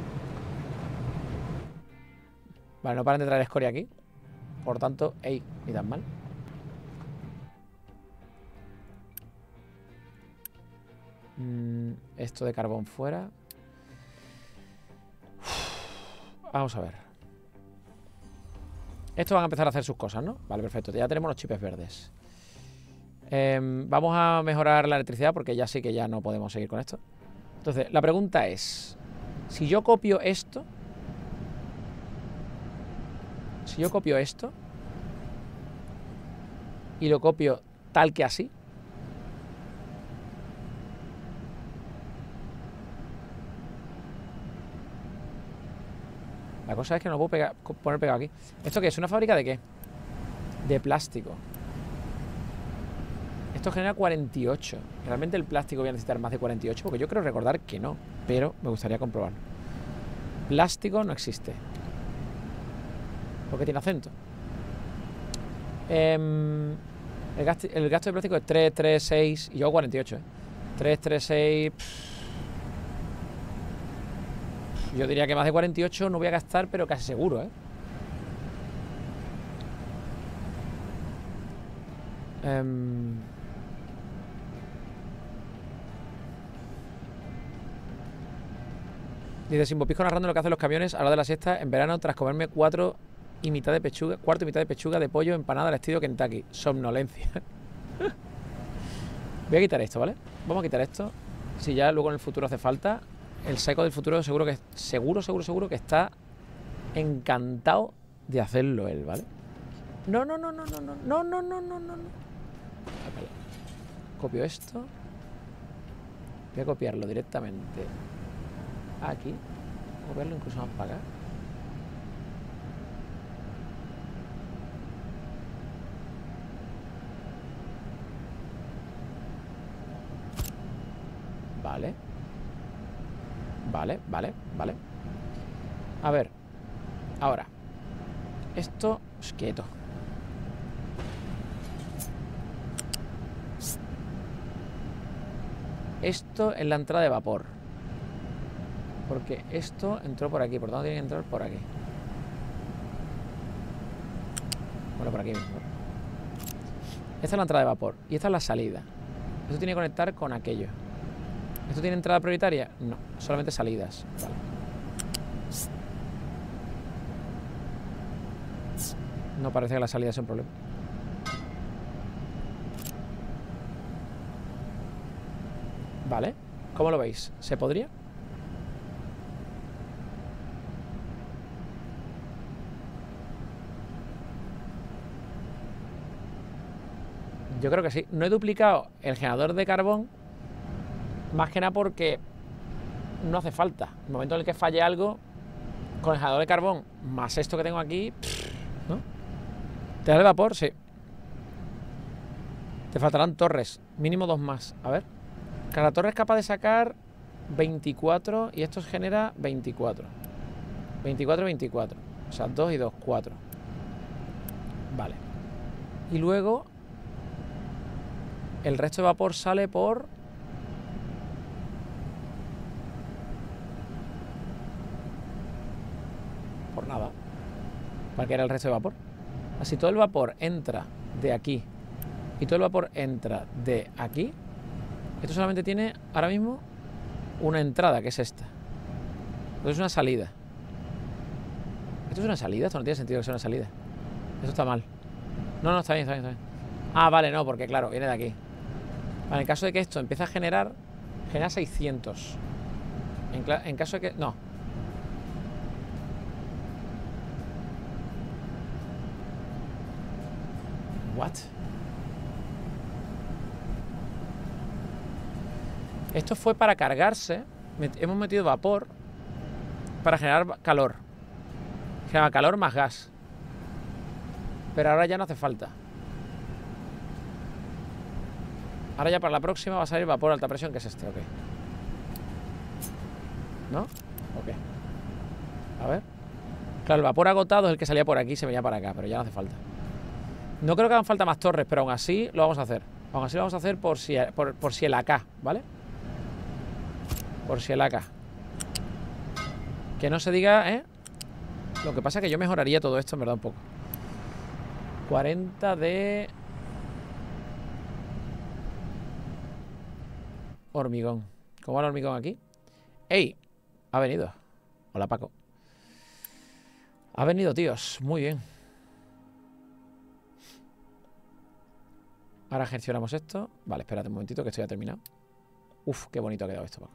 Vale, no paran de traer escoria aquí. Por tanto, ey, ni tan mal. Mm, esto de carbón fuera. Uf, vamos a ver. Estos van a empezar a hacer sus cosas, ¿no? Vale, perfecto. Ya tenemos los chips verdes. Eh, vamos a mejorar la electricidad porque ya sí que ya no podemos seguir con esto. Entonces, la pregunta es: si yo copio esto, si yo copio esto y lo copio tal que así, la cosa es que no lo puedo pegar, poner pegado aquí. ¿Esto qué es? ¿Una fábrica de qué? De plástico. Esto genera cuarenta y ocho. ¿Realmente el plástico voy a necesitar más de cuarenta y ocho? Porque yo creo recordar que no, pero me gustaría comprobarlo. Plástico no existe. ¿Por qué tiene acento? Eh, el, gasto, el gasto de plástico es tres, tres, seis. Y yo hago cuarenta y ocho, ¿eh? tres, tres, seis. Pff. Yo diría que más de cuarenta y ocho no voy a gastar, pero casi seguro, ¿eh? Um, dice Simbopisco narrando lo que hacen los camiones a la hora de la siesta en verano tras comerme cuatro y mitad de pechuga, cuarto y mitad de pechuga de pollo empanada al estilo Kentucky. Somnolencia. Voy a quitar esto, ¿vale? Vamos a quitar esto. Si ya luego en el futuro hace falta. El Psycho del futuro seguro que seguro, seguro, seguro que está encantado de hacerlo él, ¿vale? No, no, no, no, no, no, no, no, no, no, no. Vale. Copio esto. Voy a copiarlo directamente aquí. Voy a copiarlo incluso más para acá. Vale. Vale, vale, vale. A ver. Ahora. Esto es quieto. Esto es la entrada de vapor. Porque esto entró por aquí. ¿Por dónde tiene que entrar? Por aquí. Bueno, por aquí mismo. Esta es la entrada de vapor. Y esta es la salida. Esto tiene que conectar con aquello. ¿Esto tiene entrada prioritaria? No, solamente salidas. Vale. No parece que la salida sea un problema. Vale. ¿Cómo lo veis? ¿Se podría? Yo creo que sí. No he duplicado el generador de carbón, más que nada porque no hace falta. En el momento en el que falle algo, con el generador de carbón, más esto que tengo aquí, ¿no? ¿Te da el vapor? Sí. Te faltarán torres. Mínimo dos más. A ver. Cada torre es capaz de sacar veinticuatro y esto genera veinticuatro. veinticuatro y veinticuatro. O sea, dos y dos, cuatro. Vale. Y luego el resto de vapor sale por... Por nada. ¿Cuál era el resto de vapor? Así todo el vapor entra de aquí y todo el vapor entra de aquí. Esto solamente tiene ahora mismo una entrada, que es esta. Esto es una salida. ¿Esto es una salida? Esto no tiene sentido que sea una salida. Esto está mal. No, no, está bien, está bien, está bien. Ah, vale, no, porque claro, viene de aquí. Vale, en caso de que esto empiece a generar, genera seiscientos. En, en caso de que... No. What? Esto fue para cargarse. Met- hemos metido vapor para generar calor. Genera calor más gas. Pero ahora ya no hace falta. Ahora ya para la próxima va a salir vapor a alta presión, que es este, ok. ¿No? Ok. A ver. Claro, el vapor agotado es el que salía por aquí y se venía para acá, pero ya no hace falta. No creo que hagan falta más torres, pero aún así lo vamos a hacer. Aún así lo vamos a hacer por si, por, por si el A K, ¿vale? Por si el A K. Que no se diga, ¿eh? Lo que pasa es que yo mejoraría todo esto, en verdad, un poco. cuarenta de... hormigón. ¿Cómo va el hormigón aquí? ¡Ey! Ha venido. Hola, Paco. Ha venido, tíos. Muy bien. Ahora gestionamos esto. Vale, espérate un momentito que esto ya ha terminado. Uf, qué bonito ha quedado esto, Paco.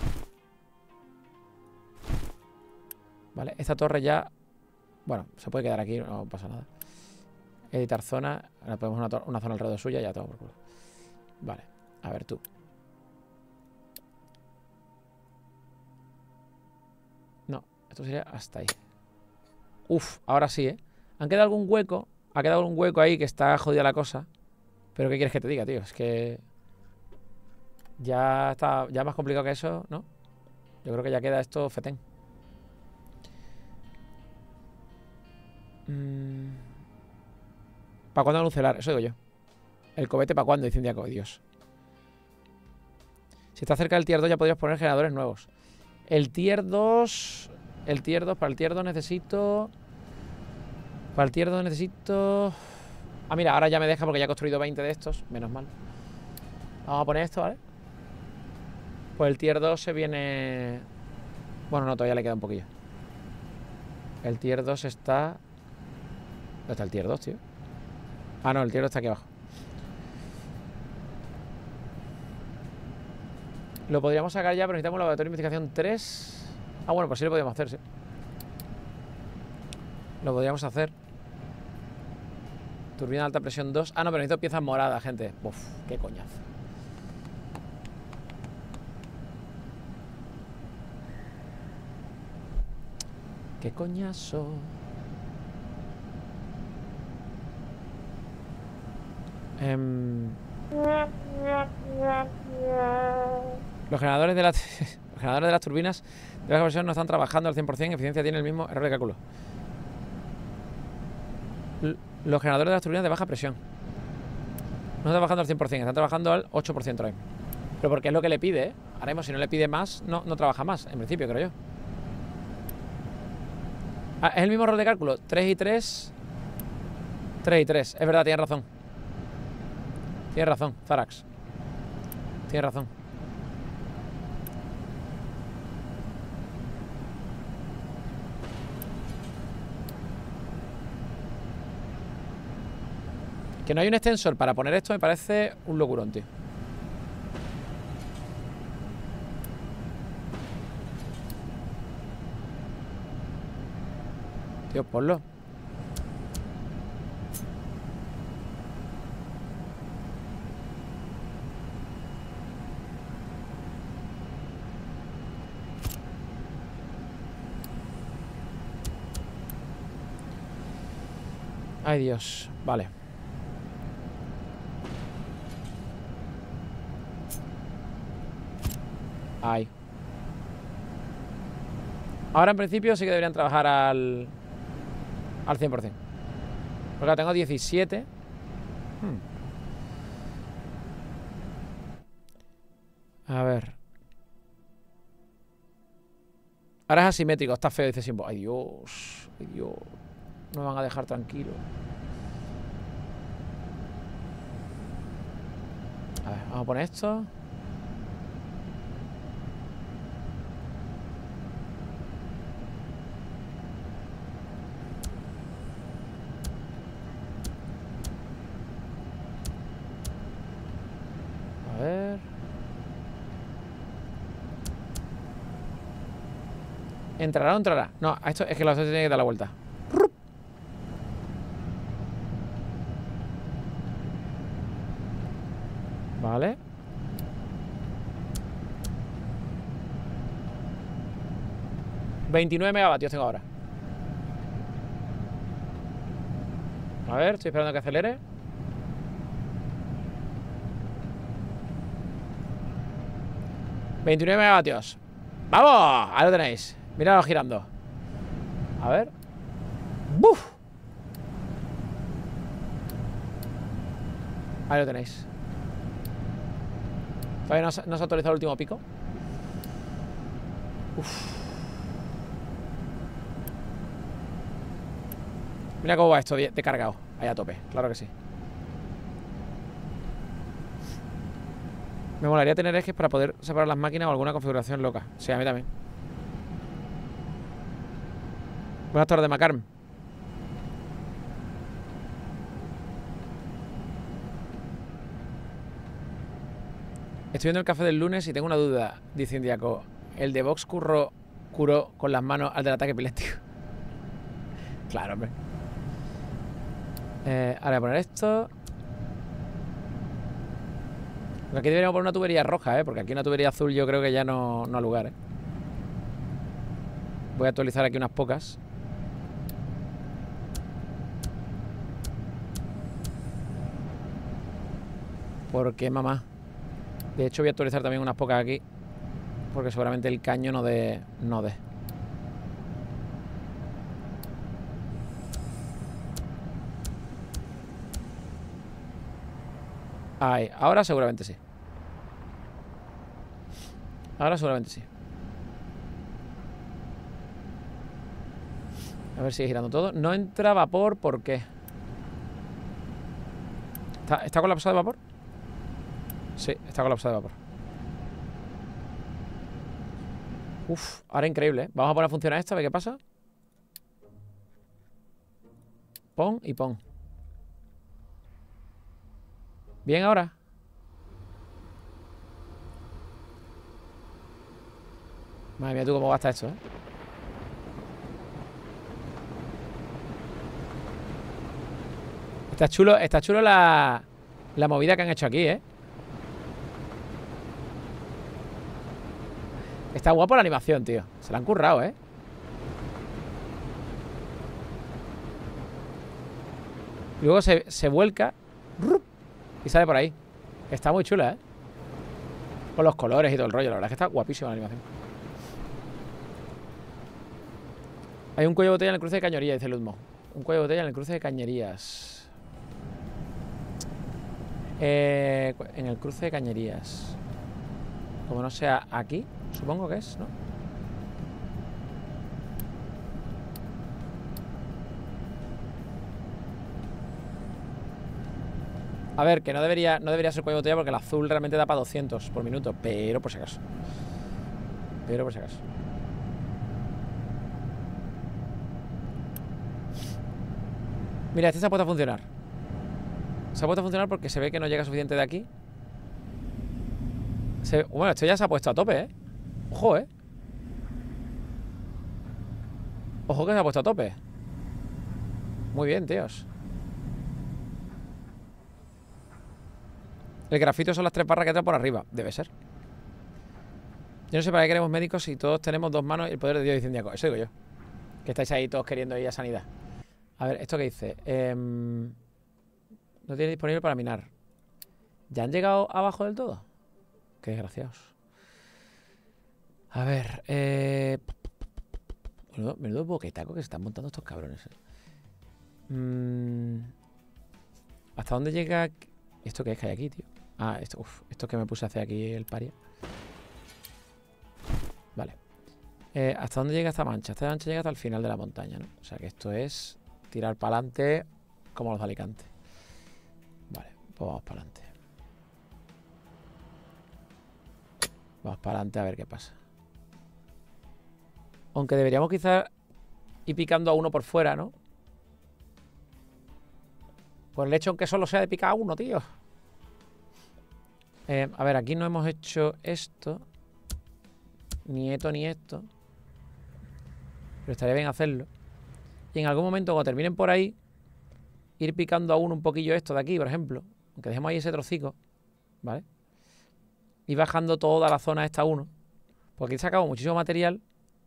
Vale, esta torre ya... Bueno, se puede quedar aquí, no pasa nada. Editar zona. Ahora podemos una, una zona alrededor suya y ya todo por culo. Vale, a ver tú. No, esto sería hasta ahí. Uf, ahora sí, ¿eh? Han quedado algún hueco. Ha quedado un hueco ahí que está jodida la cosa. Pero ¿qué quieres que te diga, tío? Es que... Ya está... Ya más complicado que eso, ¿no? Yo creo que ya queda esto fetén. Mm. ¿Para cuándo anunciar? Eso digo yo. El cobete ¿para cuándo? Dice un día, Dios. Si está cerca del tier dos ya podrías poner generadores nuevos. El tier dos... El tier dos... Para el tier dos necesito... Para el tier dos necesito... Ah, mira, ahora ya me deja porque ya he construido veinte de estos. Menos mal. Vamos a poner esto, ¿vale? Pues el tier dos se viene... Bueno, no, todavía le queda un poquillo. El tier dos está... ¿Dónde está el tier dos, tío? Ah, no, el tier dos está aquí abajo. Lo podríamos sacar ya, pero necesitamos un laboratorio de investigación tres. Ah, bueno, pues sí lo podríamos hacer, sí. Lo podríamos hacer. Turbina de alta presión dos. Ah, no, pero necesito piezas moradas, gente. Uf, qué coñazo. Qué coñazo. Um, los generadores de las los generadores de las turbinas de baja presión no están trabajando al cien por cien. Eficiencia tiene el mismo error de cálculo. L los generadores de las turbinas de baja presión no están trabajando al cien por cien, están trabajando al ocho por ciento ahora mismo. Pero porque es lo que le pide, ¿eh? Ahora mismo si no le pide más, no, no trabaja más, en principio, creo yo. Ah, es el mismo error de cálculo. tres y tres. tres y tres. Es verdad, tienes razón. Tienes razón, Zarax. Tienes razón. Que no hay un extensor para poner esto me parece un locurón, tío. Tío, ponlo. Ay, Dios. Vale. Ahí. Ahora en principio sí que deberían trabajar al Al cien por cien. Porque ahora tengo diecisiete. hmm. A ver. Ahora es asimétrico, está feo, dice Simbo. Ay, Dios. Ay, Dios. No me van a dejar tranquilo. A ver, vamos a poner esto. A ver. ¿Entrará o entrará? No, a esto es que la otra tiene que dar la vuelta. Vale. veintinueve megavatios tengo ahora. A ver, estoy esperando que acelere. veintinueve megavatios. ¡Vamos! Ahí lo tenéis. Miradlo girando. A ver. ¡Buf! Ahí lo tenéis. Todavía no se, no se ha actualizado el último pico. Uf. Mira cómo va esto de, de cargado. Ahí a tope, claro que sí. Me molaría tener ejes para poder separar las máquinas o alguna configuración loca. Sí, a mí también. Buenas tardes, Macarm. Estoy viendo el café del lunes y tengo una duda. Dice Indiaco, ¿el de Vox curró, curó con las manos al del ataque epiléptico? Claro, hombre. Eh, ahora voy a poner esto. Aquí deberíamos poner una tubería roja, ¿eh? Porque aquí una tubería azul yo creo que ya no, no ha lugar, ¿eh? Voy a actualizar aquí unas pocas. ¿Por qué, mamá? De hecho voy a actualizar también unas pocas aquí, porque seguramente el caño no dé, no dé. Ahí, ahora seguramente sí. Ahora seguramente sí. A ver si sigue girando todo. No entra vapor, ¿por qué? ¿Está, está colapsado de vapor? Sí, está colapsado de vapor. Uf, ahora increíble, ¿eh? Vamos a poner a funcionar esta, a ver qué pasa. Pon y pon. Bien ahora. Madre mía, tú cómo gasta esto, ¿eh? Está chulo, está chulo la, la movida que han hecho aquí, ¿eh? Está guapo la animación, tío. Se la han currado, ¿eh? Y luego se, se vuelca y sale por ahí. Está muy chula, ¿eh? Con los colores y todo el rollo. La verdad es que está guapísima la animación. Hay un cuello de botella en el cruce de cañerías, dice Ludmo. Un cuello de botella en el cruce de cañerías. Eh, en el cruce de cañerías. Como no sea aquí, supongo que es, ¿no? A ver, que no debería, no debería ser cuello de botella porque el azul realmente da para doscientos por minuto. Pero por si acaso. Pero por si acaso. Mira, este se ha puesto a funcionar. Se ha puesto a funcionar porque se ve que no llega suficiente de aquí. Se... Bueno, esto ya se ha puesto a tope, ¿eh? Ojo, ¿eh? Ojo que se ha puesto a tope. Muy bien, tíos. El grafito son las tres barras que trae por arriba. Debe ser. Yo no sé para qué queremos médicos si todos tenemos dos manos y el poder de Dios incendiaco. Eso digo yo. Que estáis ahí todos queriendo ir a sanidad. A ver, ¿esto qué dice? Eh, no tiene disponible para minar. ¿Ya han llegado abajo del todo? Qué desgraciados. A ver, eh... Menudo, menudo boquetaco que se están montando estos cabrones. ¿eh? Mm, ¿Hasta dónde llega? ¿Esto qué es que hay aquí, tío? Ah, esto, uf, esto que me puse a hacer aquí el paria. Vale. Eh, ¿Hasta dónde llega esta mancha? Esta mancha llega hasta el final de la montaña, ¿no? O sea que esto es tirar para adelante como los de Alicante. Vale, pues vamos para adelante. Vamos para adelante a ver qué pasa. Aunque deberíamos quizás ir picando a uno por fuera, ¿no? Por el hecho aunque solo sea de picar a uno, tío. Eh, a ver, aquí no hemos hecho esto. Ni esto ni esto. Pero estaría bien hacerlo. Y en algún momento, cuando terminen por ahí, ir picando a uno un poquillo esto de aquí, por ejemplo. Aunque dejemos ahí ese trocico, ¿vale? Y bajando toda la zona esta uno. Porque aquí sacamos muchísimo material.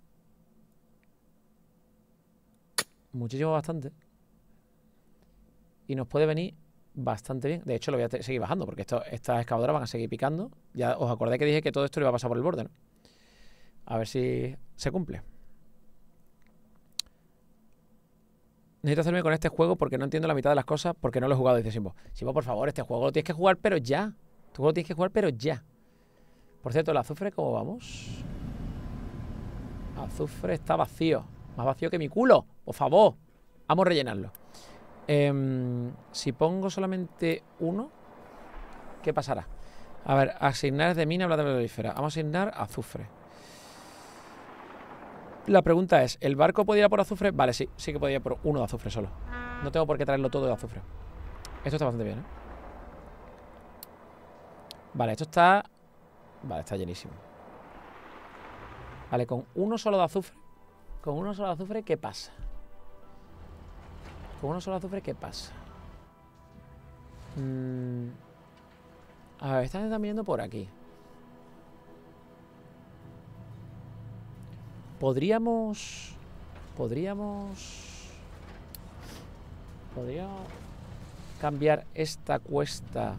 Muchísimo, bastante. Y nos puede venir bastante bien. De hecho, lo voy a seguir bajando porque esto, estas excavadoras van a seguir picando. Ya os acordáis que dije que todo esto lo iba a pasar por el borde, ¿no? A ver si se cumple. Necesito hacerme con este juego porque no entiendo la mitad de las cosas porque no lo he jugado, dice Simbo. Simbo, por favor, este juego lo tienes que jugar, pero ya. Este juego lo tienes que jugar, pero ya. Por cierto, el azufre, ¿cómo vamos? Azufre está vacío. Más vacío que mi culo. Por favor. Vamos a rellenarlo. Eh, si pongo solamente uno, ¿qué pasará? A ver, asignar de mina, plata petrolífera. Vamos a asignar azufre. La pregunta es, ¿el barco puede ir a por azufre? Vale, sí, sí que podía ir por uno de azufre solo. No tengo por qué traerlo todo de azufre. Esto está bastante bien, ¿eh? Vale, esto está... Vale, está llenísimo. Vale, con uno solo de azufre. Con uno solo de azufre, ¿qué pasa? Con uno solo de azufre, ¿qué pasa? Mm... A ver, están mirando por aquí. Podríamos... Podríamos... Podríamos cambiar esta cuesta.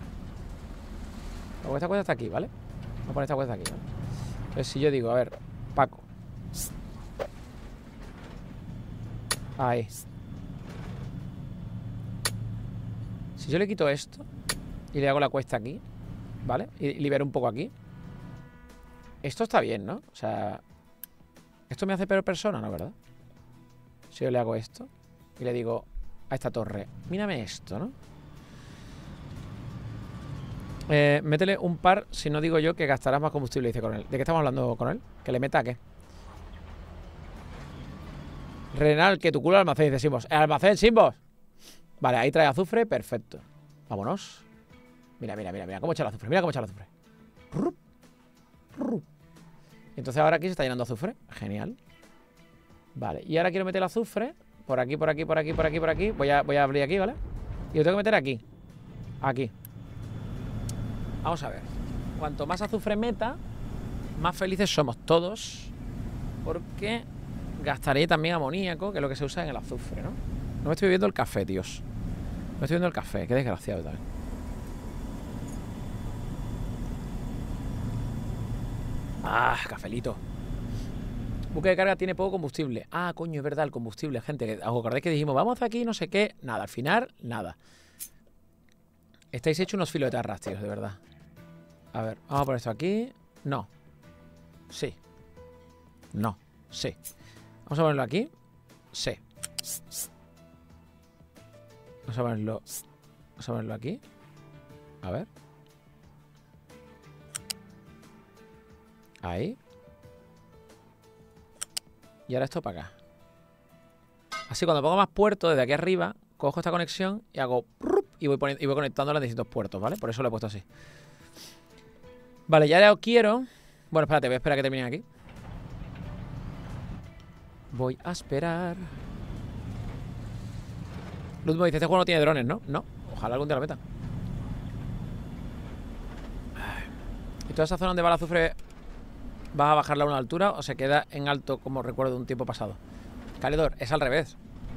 La esta cuesta está aquí, ¿vale? Vamos a poner esta cuesta aquí, ¿vale? Entonces si yo digo, a ver, Paco. Ahí. Si yo le quito esto y le hago la cuesta aquí, ¿vale? Y libero un poco aquí. Esto está bien, ¿no? O sea... Esto me hace peor persona, ¿no? ¿Verdad? Si yo le hago esto y le digo a esta torre, mírame esto, ¿no? Eh, métele un par, si no digo yo, que gastarás más combustible, dice Coronel. ¿De qué estamos hablando, Coronel? ¿Que le meta qué? Renal, que tu culo al almacén, dice Simbos. ¿El almacén, Simbos? Vale, ahí trae azufre, perfecto. Vámonos. Mira, mira, mira, mira cómo echa el azufre, mira cómo echa el azufre. Rup, rup. Entonces ahora aquí se está llenando azufre. Genial. Vale, y ahora quiero meter el azufre por aquí, por aquí, por aquí, por aquí, por aquí. Voy a, voy a abrir aquí, ¿vale? Y lo tengo que meter aquí. Aquí. Vamos a ver. Cuanto más azufre meta, más felices somos todos. Porque gastaré también amoníaco, que es lo que se usa en el azufre, ¿no? No me estoy bebiendo el café, tíos. No me estoy bebiendo el café, qué desgraciado también. Ah, cafelito. Buque de carga tiene poco combustible. Ah, coño, es verdad, el combustible, gente. ¿Os acordáis que dijimos, vamos aquí, no sé qué? Nada, al final, nada. Estáis hechos unos filoetarras, tíos, de verdad. A ver, vamos a poner esto aquí. No. Sí. No. Sí. Vamos a ponerlo aquí. Sí. Vamos a ponerlo. Vamos a ponerlo aquí. A ver. Ahí. Y ahora esto para acá. Así cuando pongo más puertos desde aquí arriba, cojo esta conexión y hago... y voy, poniendo, y voy conectando las distintos puertos, ¿vale? Por eso lo he puesto así. Vale, ya lo quiero. Bueno, espérate, voy a esperar a que terminen aquí. Voy a esperar. Ludmo dice, este juego no tiene drones, ¿no? No, ojalá algún día lo metan. ¿Y toda esa zona donde va el azufre vas a bajarla a una altura o se queda en alto como recuerdo de un tiempo pasado? Caledor, es al revés.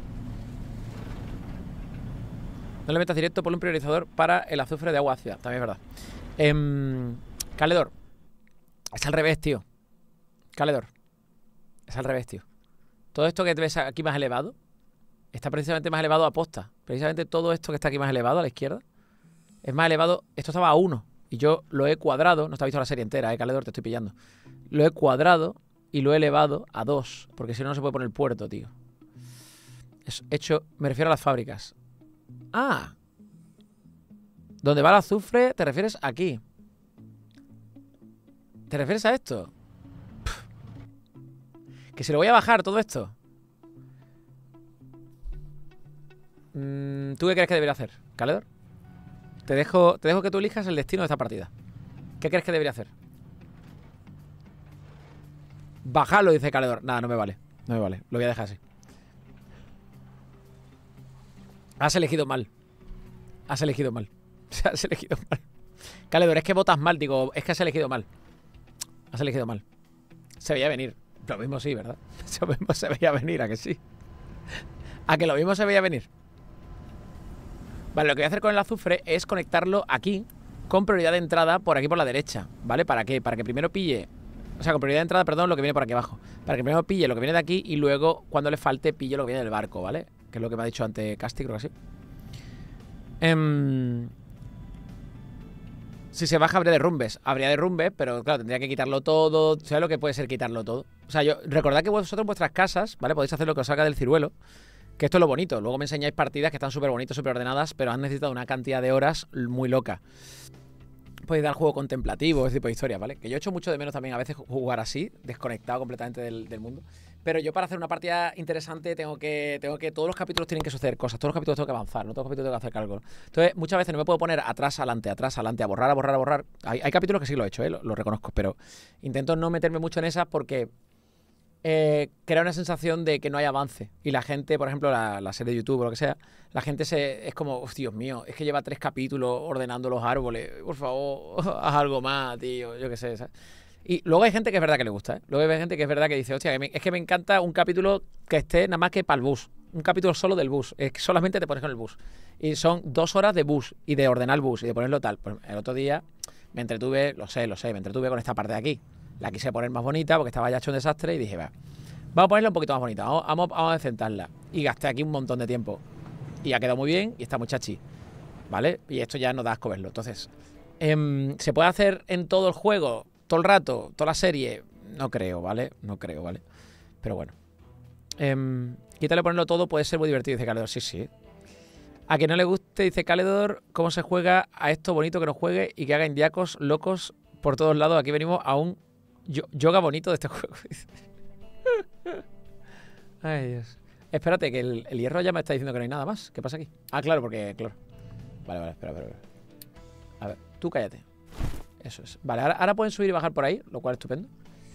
No le metas directo por un priorizador para el azufre de agua ácida. También es verdad. Eh, Caledor, es al revés, tío. Caledor, es al revés, tío. Todo esto que ves aquí más elevado está precisamente más elevado a posta. Precisamente todo esto que está aquí más elevado a la izquierda es más elevado. Esto estaba a uno y yo lo he cuadrado. No está visto la serie entera, eh, Caledor, te estoy pillando. Lo he cuadrado y lo he elevado a dos, porque si no, no se puede poner el puerto, tío. Es hecho, me refiero a las fábricas. Ah, donde va el azufre, te refieres aquí. ¿Te refieres a esto? Pff. Que si lo voy a bajar todo esto. Mm, ¿Tú qué crees que debería hacer, Caledor? Te dejo, te dejo que tú elijas el destino de esta partida. ¿Qué crees que debería hacer? Bajarlo, dice Caledor. Nada, no me vale. No me vale. Lo voy a dejar así. Has elegido mal. Has elegido mal. Has elegido mal. Caledor, es que votas mal. Digo, es que has elegido mal. Has elegido mal. Se veía venir. Lo mismo sí, ¿verdad? Lo mismo se veía venir, ¿a que sí? ¿A que lo mismo se veía venir? Vale, lo que voy a hacer con el azufre es conectarlo aquí con prioridad de entrada por aquí por la derecha, ¿vale? ¿Para qué? Para que primero pille... O sea, con prioridad de entrada, perdón, lo que viene por aquí abajo. Para que primero pille lo que viene de aquí y luego, cuando le falte, pille lo que viene del barco, ¿vale? Que es lo que me ha dicho antes Casti, creo que sí. Eh... Si se baja, habría derrumbes. Habría derrumbes, pero claro, tendría que quitarlo todo. ¿Sabes lo que puede ser quitarlo todo? O sea, yo recordad que vosotros en vuestras casas, ¿vale? Podéis hacer lo que os salga del ciruelo. Que esto es lo bonito. Luego me enseñáis partidas que están súper bonitas, súper ordenadas, pero han necesitado una cantidad de horas muy loca. Podéis dar juego contemplativo, ese tipo de historias, ¿vale? Que yo echo mucho de menos también a veces jugar así, desconectado completamente del, del mundo. Pero yo para hacer una partida interesante tengo que, tengo que... Todos los capítulos tienen que suceder cosas, todos los capítulos tengo que avanzar, no todos los capítulos tengo que hacer cálculo. Entonces, muchas veces no me puedo poner atrás, adelante, atrás, adelante, a borrar, a borrar, a borrar. Hay, hay capítulos que sí lo he hecho, ¿eh? lo, lo reconozco, pero intento no meterme mucho en esas porque... Eh, crea una sensación de que no hay avance. Y la gente, por ejemplo, la, la serie de YouTube o lo que sea, la gente se es como, oh, Dios mío, es que lleva tres capítulos ordenando los árboles. Por favor, haz algo más, tío. Yo qué sé, ¿sabes? Y luego hay gente que es verdad que le gusta, ¿eh? Luego hay gente que es verdad que dice, hostia, que me, es que me encanta un capítulo que esté nada más que para el bus. Un capítulo solo del bus. Es que solamente te pones con el bus. Y son dos horas de bus y de ordenar el bus y de ponerlo tal. Pues el otro día me entretuve, lo sé, lo sé, me entretuve con esta parte de aquí. La quise poner más bonita porque estaba ya hecho un desastre y dije, va, vamos a ponerla un poquito más bonita, vamos, vamos, vamos a decentarla. Y gasté aquí un montón de tiempo. Y ha quedado muy bien y está muy chachi, ¿vale? Y esto ya no da asco verlo. Entonces, eh, ¿se puede hacer en todo el juego, todo el rato, toda la serie? No creo, ¿vale? No creo, ¿vale? Pero bueno. Eh, quítale ponerlo todo, puede ser muy divertido, dice Caledor. Sí, sí. A que no le guste, dice Caledor, cómo se juega a esto bonito que no juegue y que haga indiacos locos por todos lados. Aquí venimos a un yoga bonito de este juego. Ay, Dios. Espérate, que el, el hierro ya me está diciendo que no hay nada más. ¿Qué pasa aquí? Ah, claro, porque... Claro. Vale, vale, espera, espera, espera. A ver, tú cállate. Eso es. Vale, ahora, ahora pueden subir y bajar por ahí, lo cual es estupendo.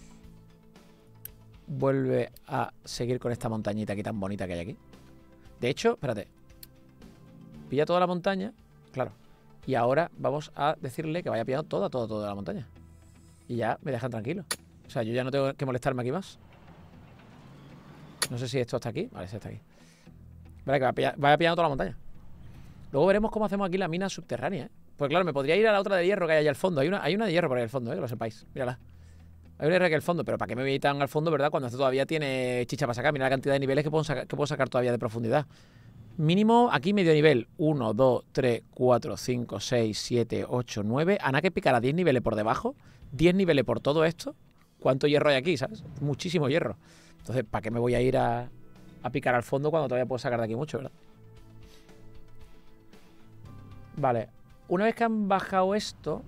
Vuelve a seguir con esta montañita aquí tan bonita que hay aquí. De hecho, espérate. Pilla toda la montaña. Claro. Y ahora vamos a decirle que vaya pillando toda, toda, toda la montaña. Y ya me dejan tranquilo. O sea, yo ya no tengo que molestarme aquí más. No sé si esto está aquí. Vale, sí está aquí. Vale, que vaya, pillando, vaya pillando toda la montaña. Luego veremos cómo hacemos aquí la mina subterránea, ¿eh? Pues claro, me podría ir a la otra de hierro que hay allá al fondo. Hay una, hay una de hierro por ahí al fondo, ¿eh? Que lo sepáis. Mírala. Hay una de hierro aquí al fondo, pero ¿para qué me voy a ir tan al fondo, verdad? Cuando esto todavía tiene chicha para sacar. Mira la cantidad de niveles que puedo sacar, que puedo sacar todavía de profundidad. Mínimo aquí medio nivel. uno, dos, tres, cuatro, cinco, seis, siete, ocho, nueve. Ana que picará diez niveles por debajo. diez niveles por todo esto. ¿Cuánto hierro hay aquí, sabes? Muchísimo hierro. Entonces, ¿para qué me voy a ir a, a picar al fondo cuando todavía puedo sacar de aquí mucho, verdad? Vale. Una vez que han bajado esto...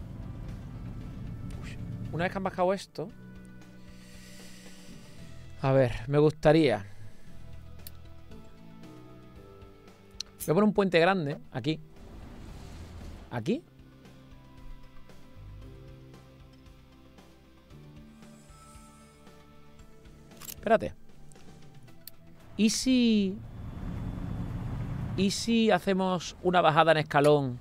Una vez que han bajado esto... A ver, me gustaría... Voy a poner un puente grande aquí. ¿Aquí? Espérate. ¿Y si... ¿Y si hacemos una bajada en escalón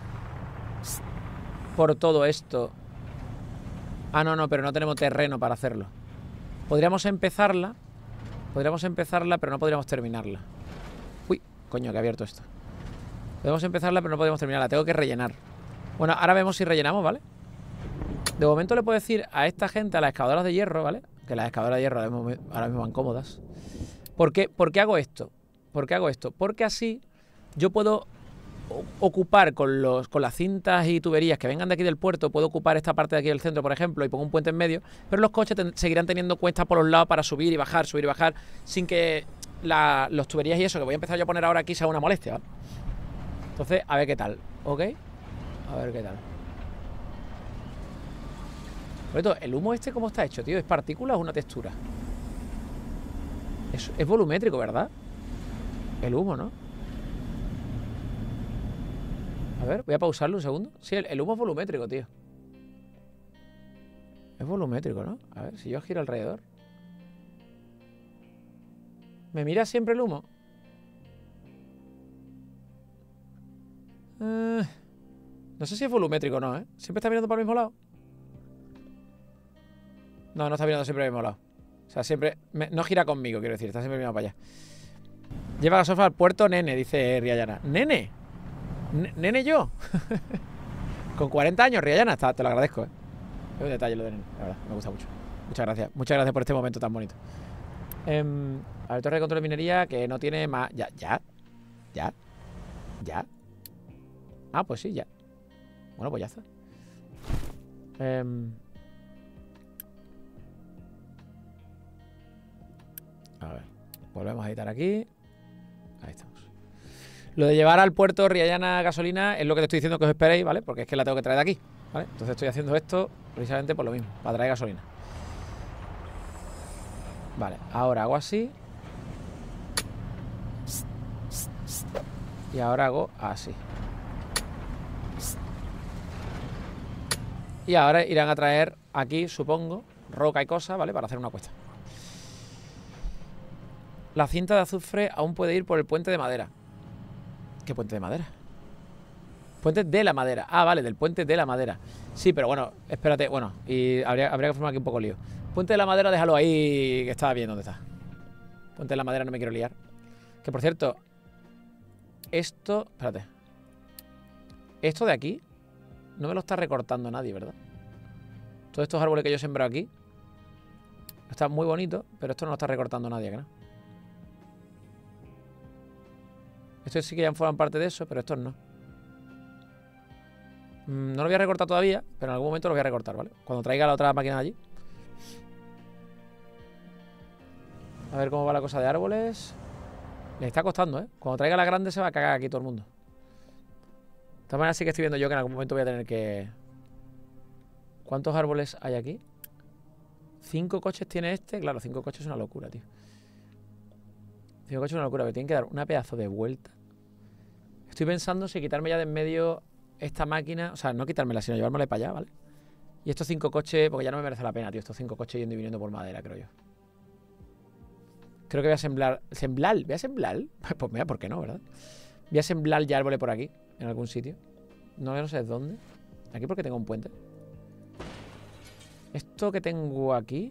por todo esto? Ah, no, no, pero no tenemos terreno para hacerlo. Podríamos empezarla. Podríamos empezarla, pero no podríamos terminarla. Uy, coño, que he abierto esto. Podemos empezarla, pero no podemos terminarla. Tengo que rellenar. Bueno, ahora vemos si rellenamos, ¿vale? De momento le puedo decir a esta gente, a las excavadoras de hierro, ¿vale? Que las excavadoras de hierro ahora mismo van cómodas. ¿Por qué, ¿Por qué hago esto? ¿Por qué hago esto? Porque así yo puedo ocupar con, los, con las cintas y tuberías que vengan de aquí del puerto, puedo ocupar esta parte de aquí del centro, por ejemplo, y pongo un puente en medio, pero los coches ten, seguirán teniendo cuestas por los lados para subir y bajar, subir y bajar, sin que la, los tuberías y eso que voy a empezar yo a poner ahora aquí sea una molestia, ¿vale? Entonces, a ver qué tal, ¿ok? A ver qué tal. Por esto, ¿el humo este cómo está hecho, tío? ¿Es partícula o una textura? Es, es volumétrico, ¿verdad? El humo, ¿no? A ver, voy a pausarlo un segundo. Sí, el, el humo es volumétrico, tío. Es volumétrico, ¿no? A ver, si yo giro alrededor. ¿Me mira siempre el humo? Eh, no sé si es volumétrico o no, ¿eh? ¿Siempre está mirando para el mismo lado? No, no está mirando siempre para el mismo lado. O sea, siempre... Me, no gira conmigo, quiero decir. Está siempre mirando para allá. Lleva la sofá al puerto, nene, dice Riallana. ¿Nene? ¿Nene yo? Con cuarenta años, Riallana. Está, te lo agradezco, ¿eh? Es un detalle lo de nene, la verdad. Me gusta mucho. Muchas gracias. Muchas gracias por este momento tan bonito. Eh, a ver, torre de control de minería que no tiene más... Ya, ya. Ya. Ya. Ah, pues sí, ya. Bueno, pues ya está. Eh... A ver, volvemos a editar aquí. Ahí estamos. Lo de llevar al puerto Riallana gasolina es lo que te estoy diciendo que os esperéis, ¿vale? Porque es que la tengo que traer de aquí, ¿vale? Entonces estoy haciendo esto precisamente por lo mismo, para traer gasolina. Vale, ahora hago así. Y ahora hago así. Y ahora irán a traer aquí, supongo, roca y cosas, ¿vale? Para hacer una cuesta. La cinta de azufre aún puede ir por el puente de madera. ¿Qué puente de madera? Puente de la madera. Ah, vale, del puente de la madera. Sí, pero bueno, espérate. Bueno, y habría, habría que formar aquí un poco lío. Puente de la madera, déjalo ahí, que estaba bien donde está. Puente de la madera, no me quiero liar. Que por cierto, esto... Espérate. Esto de aquí no me lo está recortando nadie, ¿verdad? Todos estos árboles que yo he sembrado aquí están muy bonitos, pero esto no lo está recortando nadie, ¿no? Estos sí que ya forman parte de eso, pero estos no. Mm, no lo voy a recortar todavía, pero en algún momento lo voy a recortar, ¿vale? Cuando traiga la otra máquina de allí. A ver cómo va la cosa de árboles. Le está costando, ¿eh? Cuando traiga la grande se va a cagar aquí todo el mundo. De todas maneras sí que estoy viendo yo que en algún momento voy a tener que... ¿Cuántos árboles hay aquí? ¿Cinco coches tiene este? Claro, cinco coches es una locura, tío. Cinco coches es una locura, pero tienen que dar una pedazo de vuelta. Estoy pensando si quitarme ya de en medio esta máquina. O sea, no quitármela, sino llevármela para allá, ¿vale? Y estos cinco coches, porque ya no me merece la pena, tío. Estos cinco coches yendo y viniendo por madera, creo yo. Creo que voy a sembrar... ¿Semblar? ¿Voy a sembrar? Pues mira, ¿por qué no, verdad? Voy a sembrar ya árboles por aquí, en algún sitio. No, no sé dónde. Aquí porque tengo un puente. Esto que tengo aquí...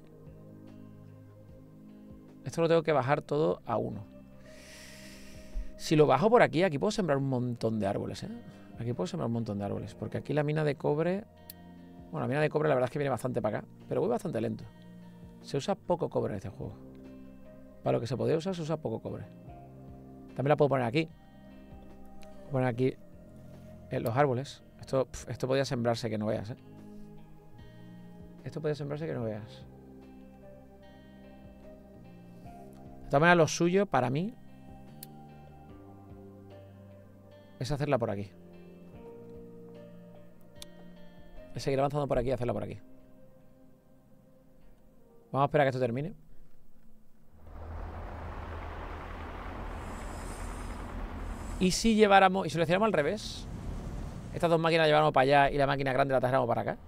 Esto lo tengo que bajar todo a uno. Si lo bajo por aquí, aquí puedo sembrar un montón de árboles, ¿eh? Aquí puedo sembrar un montón de árboles. Porque aquí la mina de cobre... Bueno, la mina de cobre la verdad es que viene bastante para acá. Pero voy bastante lento. Se usa poco cobre en este juego. Para lo que se podía usar, se usa poco cobre. También la puedo poner aquí. Puedo poner aquí en los árboles. Esto, pf, esto podía sembrarse que no veas, ¿eh? Esto podía sembrarse que no veas. De todas maneras, lo suyo para mí es hacerla por aquí. Es seguir avanzando por aquí y hacerla por aquí. Vamos a esperar a que esto termine. ¿Y si lleváramos... ¿Y si lo hiciéramos al revés? Estas dos máquinas las llevamos para allá y la máquina grande la trajéramos para acá.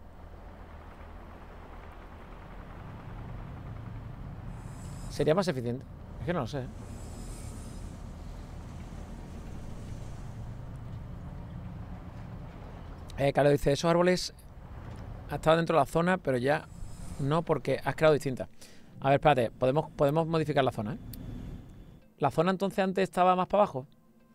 ¿Sería más eficiente? Es que no lo sé. Eh, Carlos dice, esos árboles estaban dentro de la zona, pero ya no, porque has creado distintas. A ver, espérate, podemos, podemos modificar la zona, ¿eh? La zona entonces antes estaba más para abajo.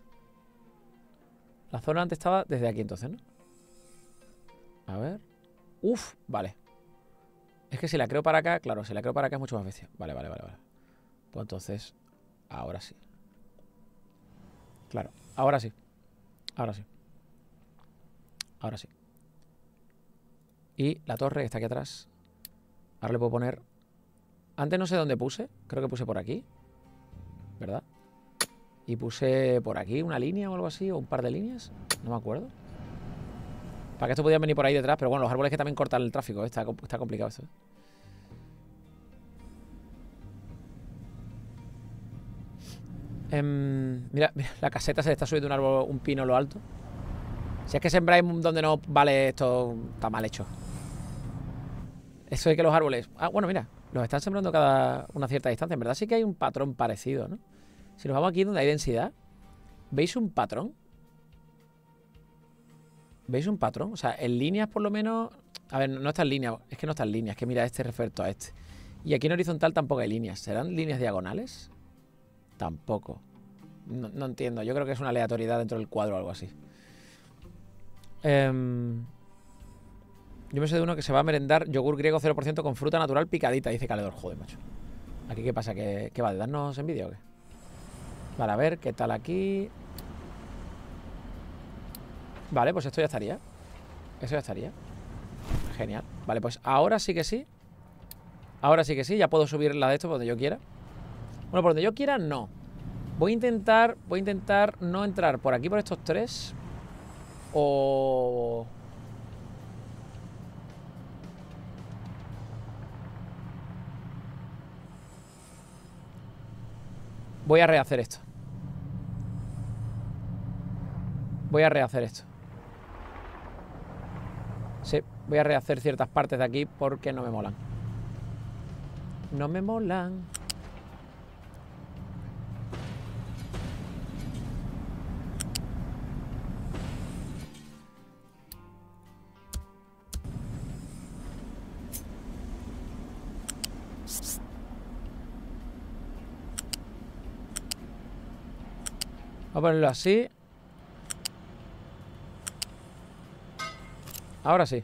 La zona antes estaba desde aquí entonces, ¿no? A ver. Uf, vale. Es que si la creo para acá, claro, si la creo para acá es mucho más bestia. Vale, vale, vale, vale. Pues entonces, ahora sí. Claro, ahora sí. Ahora sí. Ahora sí. Y la torre que está aquí atrás. Ahora le puedo poner... Antes no sé dónde puse. Creo que puse por aquí. ¿Verdad? Y puse por aquí una línea o algo así. O un par de líneas. No me acuerdo. Para que esto podía venir por ahí detrás. Pero bueno, los árboles que también cortan el tráfico. Está, está complicado esto. Eh, mira, mira, la caseta se le está subiendo un árbol, un pino a lo alto. Si es que sembráis donde no vale esto, está mal hecho. Eso de que los árboles... Ah, bueno, mira, los están sembrando cada una cierta distancia. En verdad sí que hay un patrón parecido, ¿no? Si nos vamos aquí donde hay densidad, ¿veis un patrón? ¿Veis un patrón? O sea, en líneas por lo menos... A ver, no está en línea, es que no está en línea, es que mira este respecto a este. Y aquí en horizontal tampoco hay líneas. ¿Serán líneas diagonales? Tampoco. No, no entiendo, yo creo que es una aleatoriedad dentro del cuadro o algo así. Eh... Yo me sé de uno que se va a merendar yogur griego cero por ciento con fruta natural picadita, dice Caledor. Joder, macho. ¿Aquí qué pasa? ¿Qué, qué va? ¿De darnos envidia o qué? Vale, a ver, ¿qué tal aquí? Vale, pues esto ya estaría. Eso ya estaría. Genial. Vale, pues ahora sí que sí. Ahora sí que sí, ya puedo subir la de esto por donde yo quiera. Bueno, por donde yo quiera, no. Voy a intentar, voy a intentar no entrar por aquí por estos tres. O... Voy a rehacer esto. Voy a rehacer esto. Sí, voy a rehacer ciertas partes de aquí porque no me molan. No me molan. Vamos a ponerlo así. Ahora sí.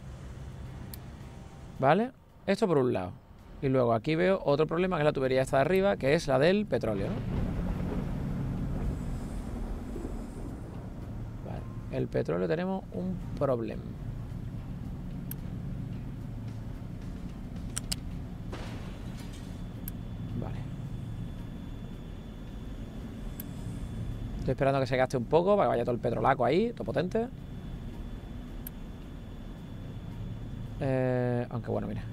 ¿Vale? Esto por un lado. Y luego aquí veo otro problema, que es la tubería esta de arriba, que es la del petróleo, ¿no? Vale. El petróleo tenemos un problema. Vale. Estoy esperando a que se gaste un poco para que vaya todo el petrolaco ahí, todo potente. Eh, aunque bueno, mira.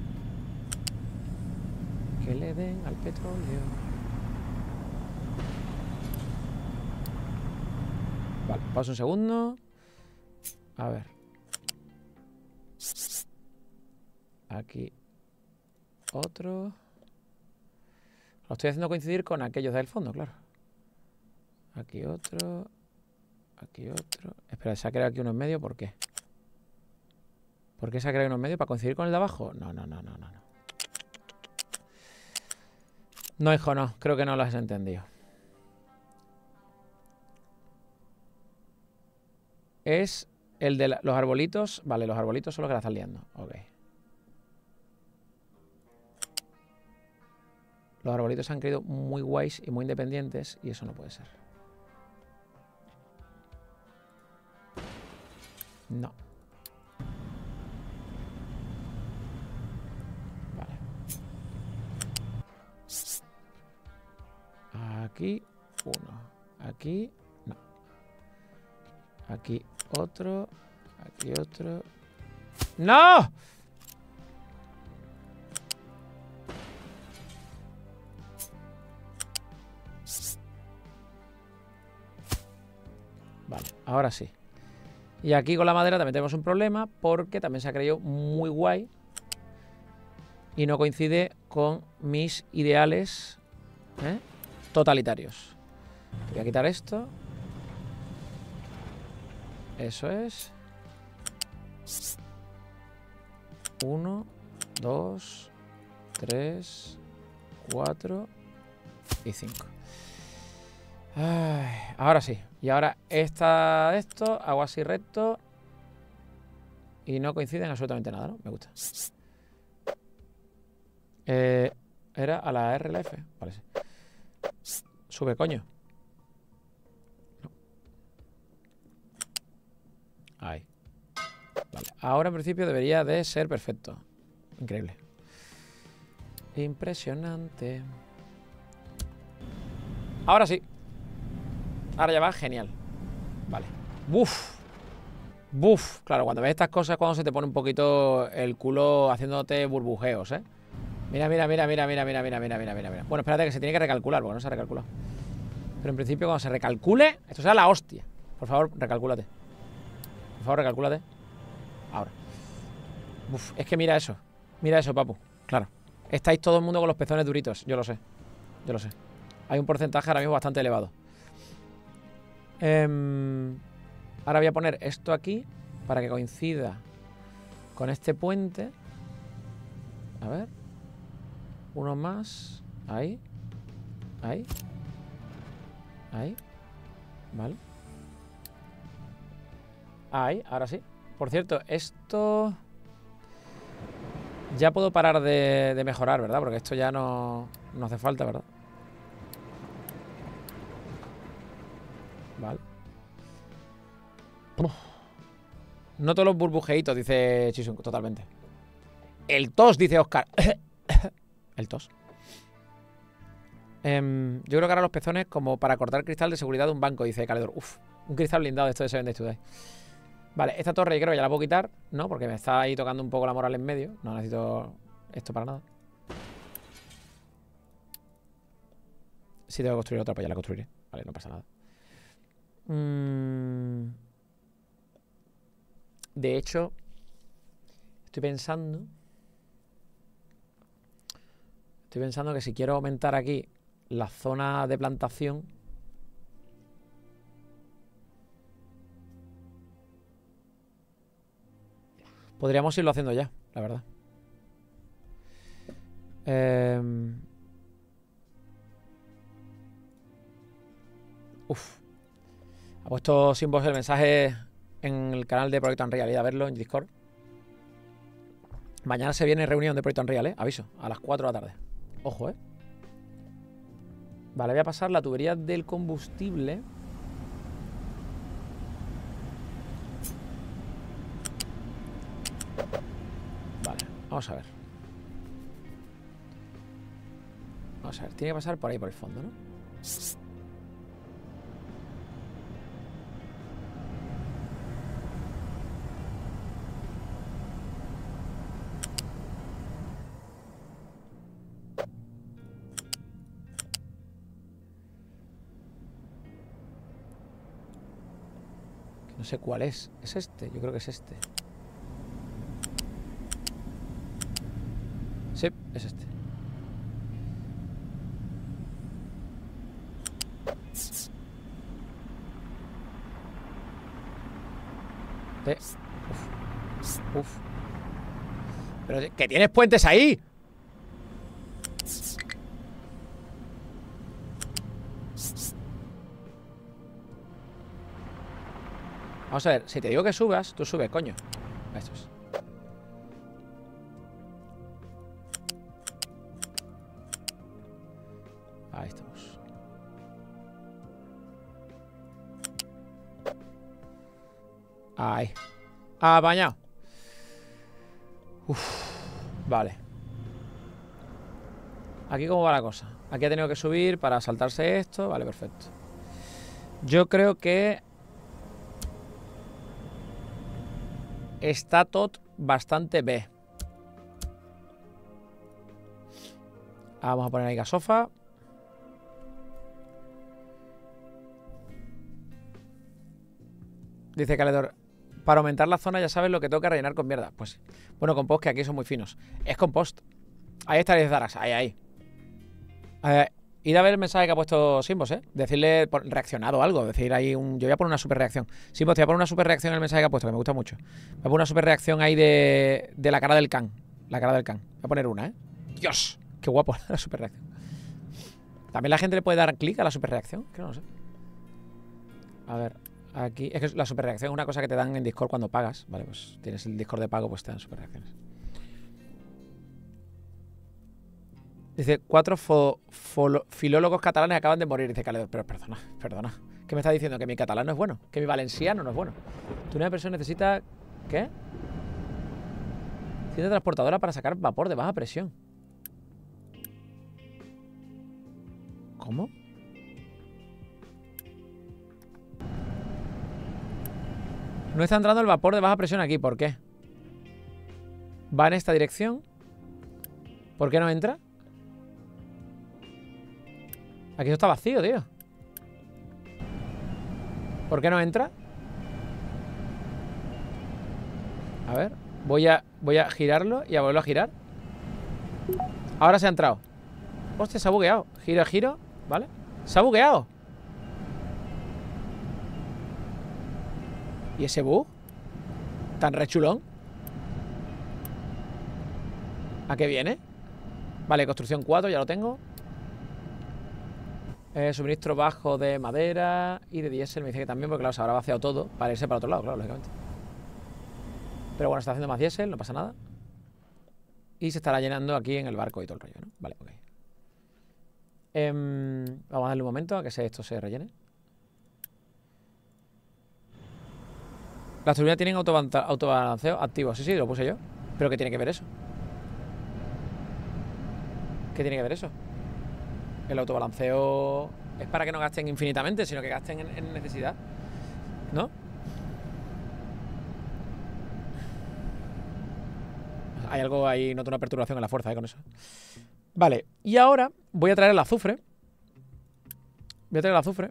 Que le den al petróleo. Vale, pausa un segundo. A ver. Aquí otro. Lo estoy haciendo coincidir con aquellos del fondo, claro. Aquí otro. Aquí otro. Espera, se ha creado aquí uno en medio, ¿por qué? ¿Por qué se ha creado uno en medio? ¿Para coincidir con el de abajo? No, no, no, no, no. No, hijo, no. Creo que no lo has entendido. Es el de la, los arbolitos. Vale, los arbolitos son los que la están liando. Ok. Los arbolitos se han creído muy guays y muy independientes. Y eso no puede ser. No. Vale. Aquí uno. Aquí no. Aquí otro. Aquí otro. ¡No! Vale, ahora sí. Y aquí con la madera también tenemos un problema porque también se ha creído muy guay y no coincide con mis ideales, ¿eh? totalitarios. Voy a quitar esto. Eso es. Uno, dos, tres, cuatro y cinco. Ay, ahora sí. Y ahora esta, esto, hago así recto. Y no coinciden absolutamente nada, ¿no? Me gusta. Eh, era a la R, la F. Vale, sí. Sube, coño. No. Ahí. Vale. Ahora en principio debería de ser perfecto. Increíble. Impresionante. Ahora sí. Ahora ya va genial. Vale. Buf. Buf. Claro, cuando ves estas cosas, cuando se te pone un poquito el culo haciéndote burbujeos, ¿eh? Mira, mira, mira, mira, mira, mira, mira, mira, mira, mira, mira. Bueno, espérate que se tiene que recalcular, porque no se ha recalculado. Pero en principio cuando se recalcule, esto será la hostia. Por favor, recalcúlate. Por favor, recalcúlate. Ahora. Uf, es que mira eso. Mira eso, papu. Claro. Estáis todo el mundo con los pezones duritos. Yo lo sé. Yo lo sé. Hay un porcentaje ahora mismo bastante elevado. Eh, ahora voy a poner esto aquí para que coincida con este puente. A ver. Uno más. Ahí. Ahí. Ahí. Vale. Ahí, ahora sí. Por cierto, esto... Ya puedo parar de, de mejorar, ¿verdad? Porque esto ya no, no hace falta, ¿verdad? Vale. Uf. Noto los burbujeitos, dice Chisun, totalmente. El tos, dice Oscar. El tos. Um, yo creo que ahora los pezones como para cortar cristal de seguridad de un banco, dice Caledor. Uf, un cristal blindado de esto de Seven Days Today. Vale, esta torre yo creo que ya la puedo quitar, ¿no? Porque me está ahí tocando un poco la moral en medio. No necesito esto para nada. Si tengo que construir otra, pues ya la construiré. Vale, no pasa nada. Mm. De hecho, estoy pensando... Estoy pensando que si quiero aumentar aquí la zona de plantación... Podríamos irlo haciendo ya, la verdad. Eh... Uf. Ha puesto sin voz el mensaje en el canal de Proyecto Unreal. Y a verlo en Discord. Mañana se viene reunión de Proyecto Unreal, ¿eh? Aviso, a las cuatro de la tarde. Ojo, ¿eh? Vale, voy a pasar la tubería del combustible. Vale, vamos a ver. Vamos a ver, tiene que pasar por ahí, por el fondo, ¿no? No sé cuál es. ¿Es este? Yo creo que es este. Sí, es este. Eh. Uf. Uf. Pero que tienes puentes ahí. Vamos a ver, si te digo que subas, tú subes, coño. Esto es. Ahí estamos. Ahí. Apañado. Uf. Vale. Aquí cómo va la cosa. Aquí ha tenido que subir para saltarse esto. Vale, perfecto. Yo creo que está todo bastante B. Vamos a poner ahí gasofa. Dice Caledor, Para aumentar la zona ya sabes lo que toca rellenar con mierda. Pues bueno, compost, que aquí son muy finos. Es compost. Ahí está el Zarax, ahí, ahí. Eh, ir a ver el mensaje que ha puesto Simbos, ¿eh? Decirle, por, reaccionado algo. Decir ahí un... Yo voy a poner una super reacción. Simbos, te voy a poner una super reacción en el mensaje que ha puesto, que me gusta mucho. Voy a poner una super reacción ahí de, de la cara del can. La cara del can. Voy a poner una, ¿eh? ¡Dios! Qué guapo la super reacción. ¿También la gente le puede dar clic a la super reacción? Que no lo sé. A ver... Aquí, es que la superreacción es una cosa que te dan en Discord cuando pagas. Vale, pues tienes el Discord de pago, pues te dan superreacciones. Dice, cuatro fo, fo, filólogos catalanes acaban de morir. Dice Caledor, pero perdona, perdona. ¿Qué me estás diciendo? ¿Que mi catalán no es bueno? ¿Que mi valenciano no es bueno? Tú una persona necesita... ¿Qué? Cinta transportadora para sacar vapor de baja presión. ¿Cómo? No está entrando el vapor de baja presión aquí, ¿por qué? Va en esta dirección. ¿Por qué no entra? Aquí está vacío, tío. ¿Por qué no entra? A ver, voy a, voy a girarlo y a volverlo a girar. Ahora se ha entrado. Hostia, se ha bugueado. Giro, giro, ¿vale? Se ha bugueado. ¿Y ese bug? Tan rechulón. ¿A qué viene? Vale, construcción cuatro, ya lo tengo. eh, Suministro bajo de madera y de diésel. Me dice que también, porque claro, se habrá vaciado todo para irse para otro lado, claro, lógicamente. Pero bueno, está haciendo más diésel, no pasa nada. Y se estará llenando aquí en el barco y todo el rollo, ¿no? Vale, ok. eh, Vamos a darle un momento a que esto se rellene. Las turbinas tienen autobalanceo activo. Sí, sí, lo puse yo. ¿Pero qué tiene que ver eso? ¿Qué tiene que ver eso? El autobalanceo es para que no gasten infinitamente, sino que gasten en, en necesidad, ¿no? Hay algo ahí, noto una perturbación en la fuerza, ¿eh? Con eso. Vale, y ahora voy a traer el azufre. Voy a traer el azufre.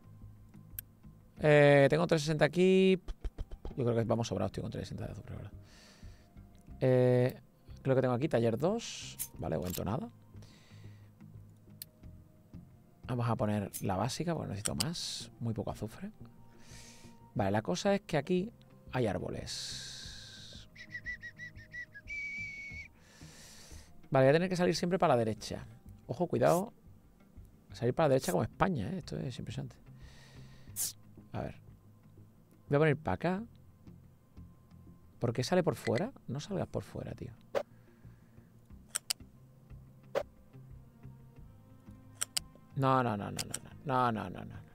eh, Tengo trescientos sesenta aquí. Yo creo que vamos sobrados, tío, con trescientos sesenta de azufre, ¿verdad? Eh, creo que tengo aquí taller dos. Vale, o entonada. Vamos a poner la básica, porque necesito más. Muy poco azufre. Vale, la cosa es que aquí hay árboles. Vale, voy a tener que salir siempre para la derecha. Ojo, cuidado. Salir para la derecha como España, ¿eh? Esto es impresionante. A ver. Voy a poner para acá. ¿Por qué sale por fuera? No salgas por fuera, tío. No, no, no, no, no, no, no, no, no, no.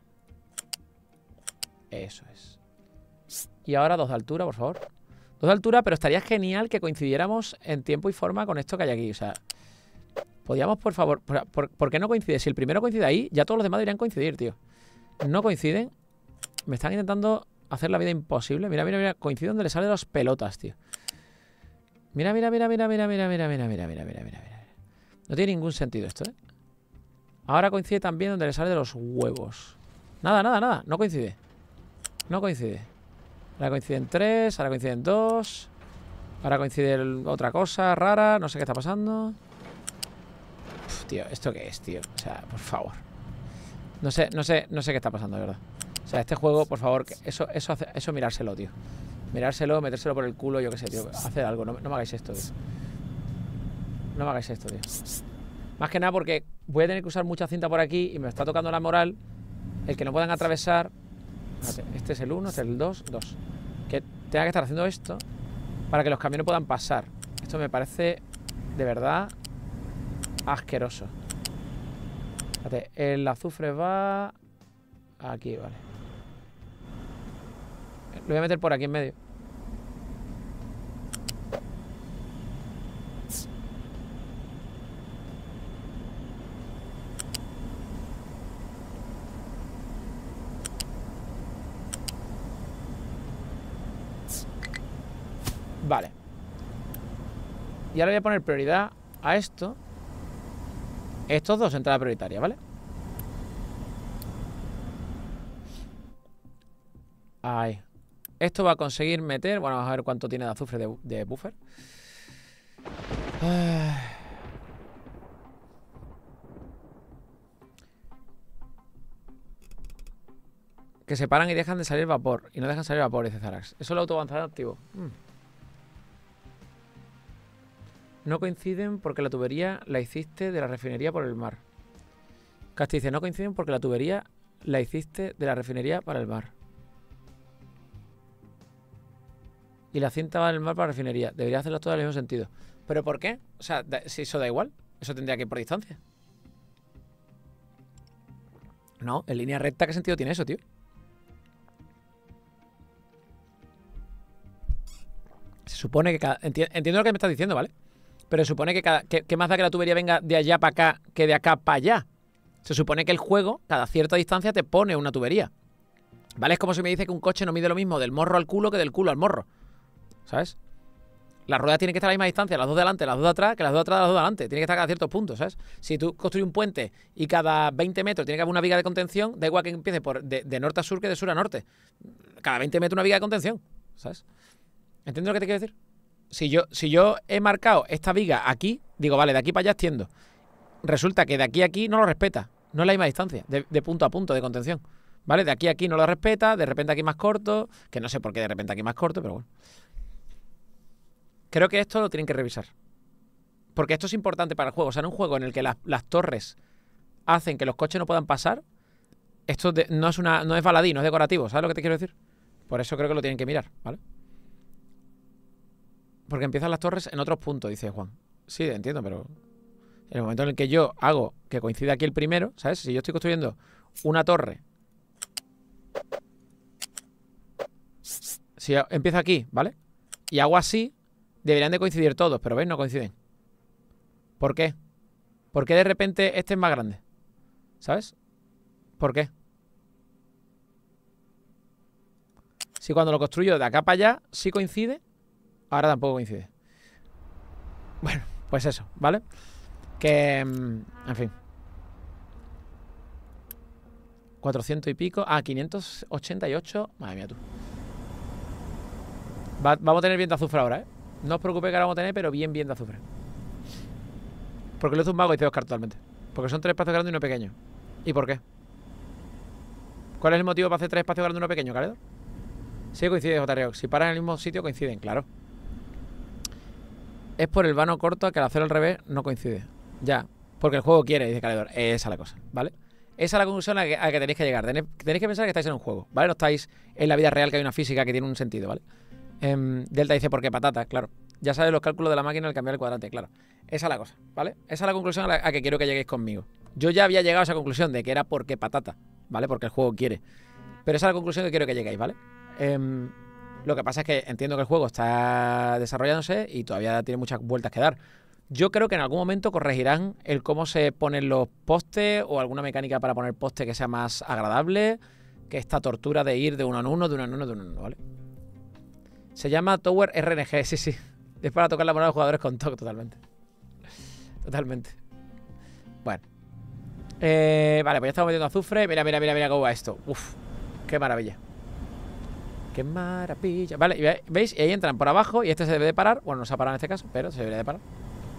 Eso es. Y ahora dos de altura, por favor. Dos de altura, pero estaría genial que coincidiéramos en tiempo y forma con esto que hay aquí. O sea, podríamos, por favor, por, por, ¿por qué no coincide? Si el primero coincide ahí, ya todos los demás deberían coincidir, tío. No coinciden. Me están intentando hacer la vida imposible. Mira, mira, mira. Coincide donde le sale de las pelotas, tío. Mira, mira, mira, mira, mira, mira, mira, mira, mira, mira, mira, mira. No tiene ningún sentido esto, ¿eh? Ahora coincide también donde le sale de los huevos. Nada, nada, nada. No coincide. No coincide. Ahora coincide en tres, ahora coincide en dos. Ahora coincide en otra cosa rara. No sé qué está pasando. Uf, tío, ¿esto qué es, tío? O sea, por favor. No sé, no sé, no sé qué está pasando, de verdad. O sea, este juego, por favor, que eso, eso, hace, eso mirárselo, tío. Mirárselo, metérselo por el culo, yo qué sé, tío. Hacer algo, no, no me hagáis esto, tío. No me hagáis esto, tío. Más que nada porque voy a tener que usar mucha cinta por aquí y me está tocando la moral el que no puedan atravesar. Fíjate, este es el uno, este es el dos, dos. Que tenga que estar haciendo esto para que los camiones puedan pasar. Esto me parece de verdad asqueroso. Fíjate, el azufre va aquí, vale. Lo voy a meter por aquí en medio. Vale. Y ahora voy a poner prioridad a esto. Estos dos entradas prioritarias, ¿vale? Ahí. Esto va a conseguir meter... Bueno, vamos a ver cuánto tiene de azufre de, de buffer. Que se paran y dejan de salir vapor. Y no dejan salir vapor, dice Zarax. Eso es el autoavanzado activo. Mm. No coinciden porque la tubería la hiciste de la refinería por el mar. Casti dice, no coinciden porque la tubería la hiciste de la refinería para el mar. Y la cinta va del mar para la refinería. Debería hacerlo todo en el mismo sentido. ¿Pero por qué? O sea, da, si eso da igual. Eso tendría que ir por distancia. No, en línea recta, ¿qué sentido tiene eso, tío? Se supone que cada... Enti entiendo lo que me estás diciendo, ¿vale? Pero se supone que cada... ¿Qué más da que la tubería venga de allá para acá que de acá para allá? Se supone que el juego, cada cierta distancia, te pone una tubería. ¿Vale? Es como si me dice que un coche no mide lo mismo del morro al culo que del culo al morro. ¿Sabes? Las ruedas tienen que estar a la misma distancia, las dos de delante, las dos de atrás, que las dos de atrás, las dos de delante. Tienen que estar a ciertos puntos, ¿sabes? Si tú construyes un puente y cada veinte metros tiene que haber una viga de contención, da igual que empiece por de, de norte a sur que de sur a norte. Cada veinte metros una viga de contención, ¿sabes? ¿Entiendes lo que te quiero decir? Si yo, si yo he marcado esta viga aquí, digo, vale, de aquí para allá extiendo. Resulta que de aquí a aquí no lo respeta. No es la misma distancia, de, de punto a punto de contención. ¿Vale? De aquí a aquí no lo respeta, de repente aquí más corto, que no sé por qué de repente aquí más corto, pero bueno. Creo que esto lo tienen que revisar. Porque esto es importante para el juego. O sea, en un juego en el que las, las torres hacen que los coches no puedan pasar, esto de, no es una no es baladí, no es decorativo. ¿Sabes lo que te quiero decir? Por eso creo que lo tienen que mirar, ¿vale? Porque empiezan las torres en otros puntos, dice Juan. Sí, entiendo, pero en el momento en el que yo hago que coincida aquí el primero, ¿sabes? Si yo estoy construyendo una torre, si empiezo aquí, ¿vale? Y hago así, deberían de coincidir todos, pero ¿veis? No coinciden. ¿Por qué? ¿Por qué de repente este es más grande? ¿Sabes? ¿Por qué? Si cuando lo construyo de acá para allá sí coincide, ahora tampoco coincide. Bueno, pues eso, ¿vale? Que, en fin. cuatrocientos y pico. Ah, quinientos ochenta y ocho. Madre mía, tú. Va, vamos a tener bien de azufre ahora, ¿eh? No os preocupéis que ahora vamos a tener, pero bien, bien de azufre. Porque lo hizo un mago, dice Oscar, totalmente. Porque son tres espacios grandes y uno pequeño. ¿Y por qué? ¿Cuál es el motivo para hacer tres espacios grandes y uno pequeño, Caledor? Sí coincide, J R O. Si paran en el mismo sitio, coinciden, claro. Es por el vano corto que al hacerlo al revés no coincide. Ya, porque el juego quiere, dice Caledor. Esa es la cosa, ¿vale? Esa es la conclusión a la que, a la que tenéis que llegar. Tenéis, tenéis que pensar que estáis en un juego, ¿vale? No estáis en la vida real, que hay una física que tiene un sentido, ¿vale? Eh, Delta dice, ¿por qué patata? Claro. Ya sabes los cálculos de la máquina al cambiar el cuadrante, claro. Esa es la cosa, ¿vale? Esa es la conclusión a la a que quiero que lleguéis conmigo. Yo ya había llegado a esa conclusión de que era porque patata, ¿vale? Porque el juego quiere. Pero esa es la conclusión que quiero que lleguéis, ¿vale? Eh, lo que pasa es que entiendo que el juego está desarrollándose y todavía tiene muchas vueltas que dar. Yo creo que en algún momento corregirán el cómo se ponen los postes o alguna mecánica para poner postes que sea más agradable que esta tortura de ir de uno en uno, de uno en uno, de uno en uno, ¿vale? Se llama Tower R N G, sí, sí. Es para tocar la moral de los jugadores con T O C, totalmente. Totalmente. Bueno. Eh, vale, pues ya estamos metiendo azufre. Mira, mira, mira, mira cómo va esto. Uf, qué maravilla. Qué maravilla. Vale, y ¿veis? Y ahí entran por abajo y este se debe de parar. Bueno, no se ha parado en este caso, pero se debería de parar.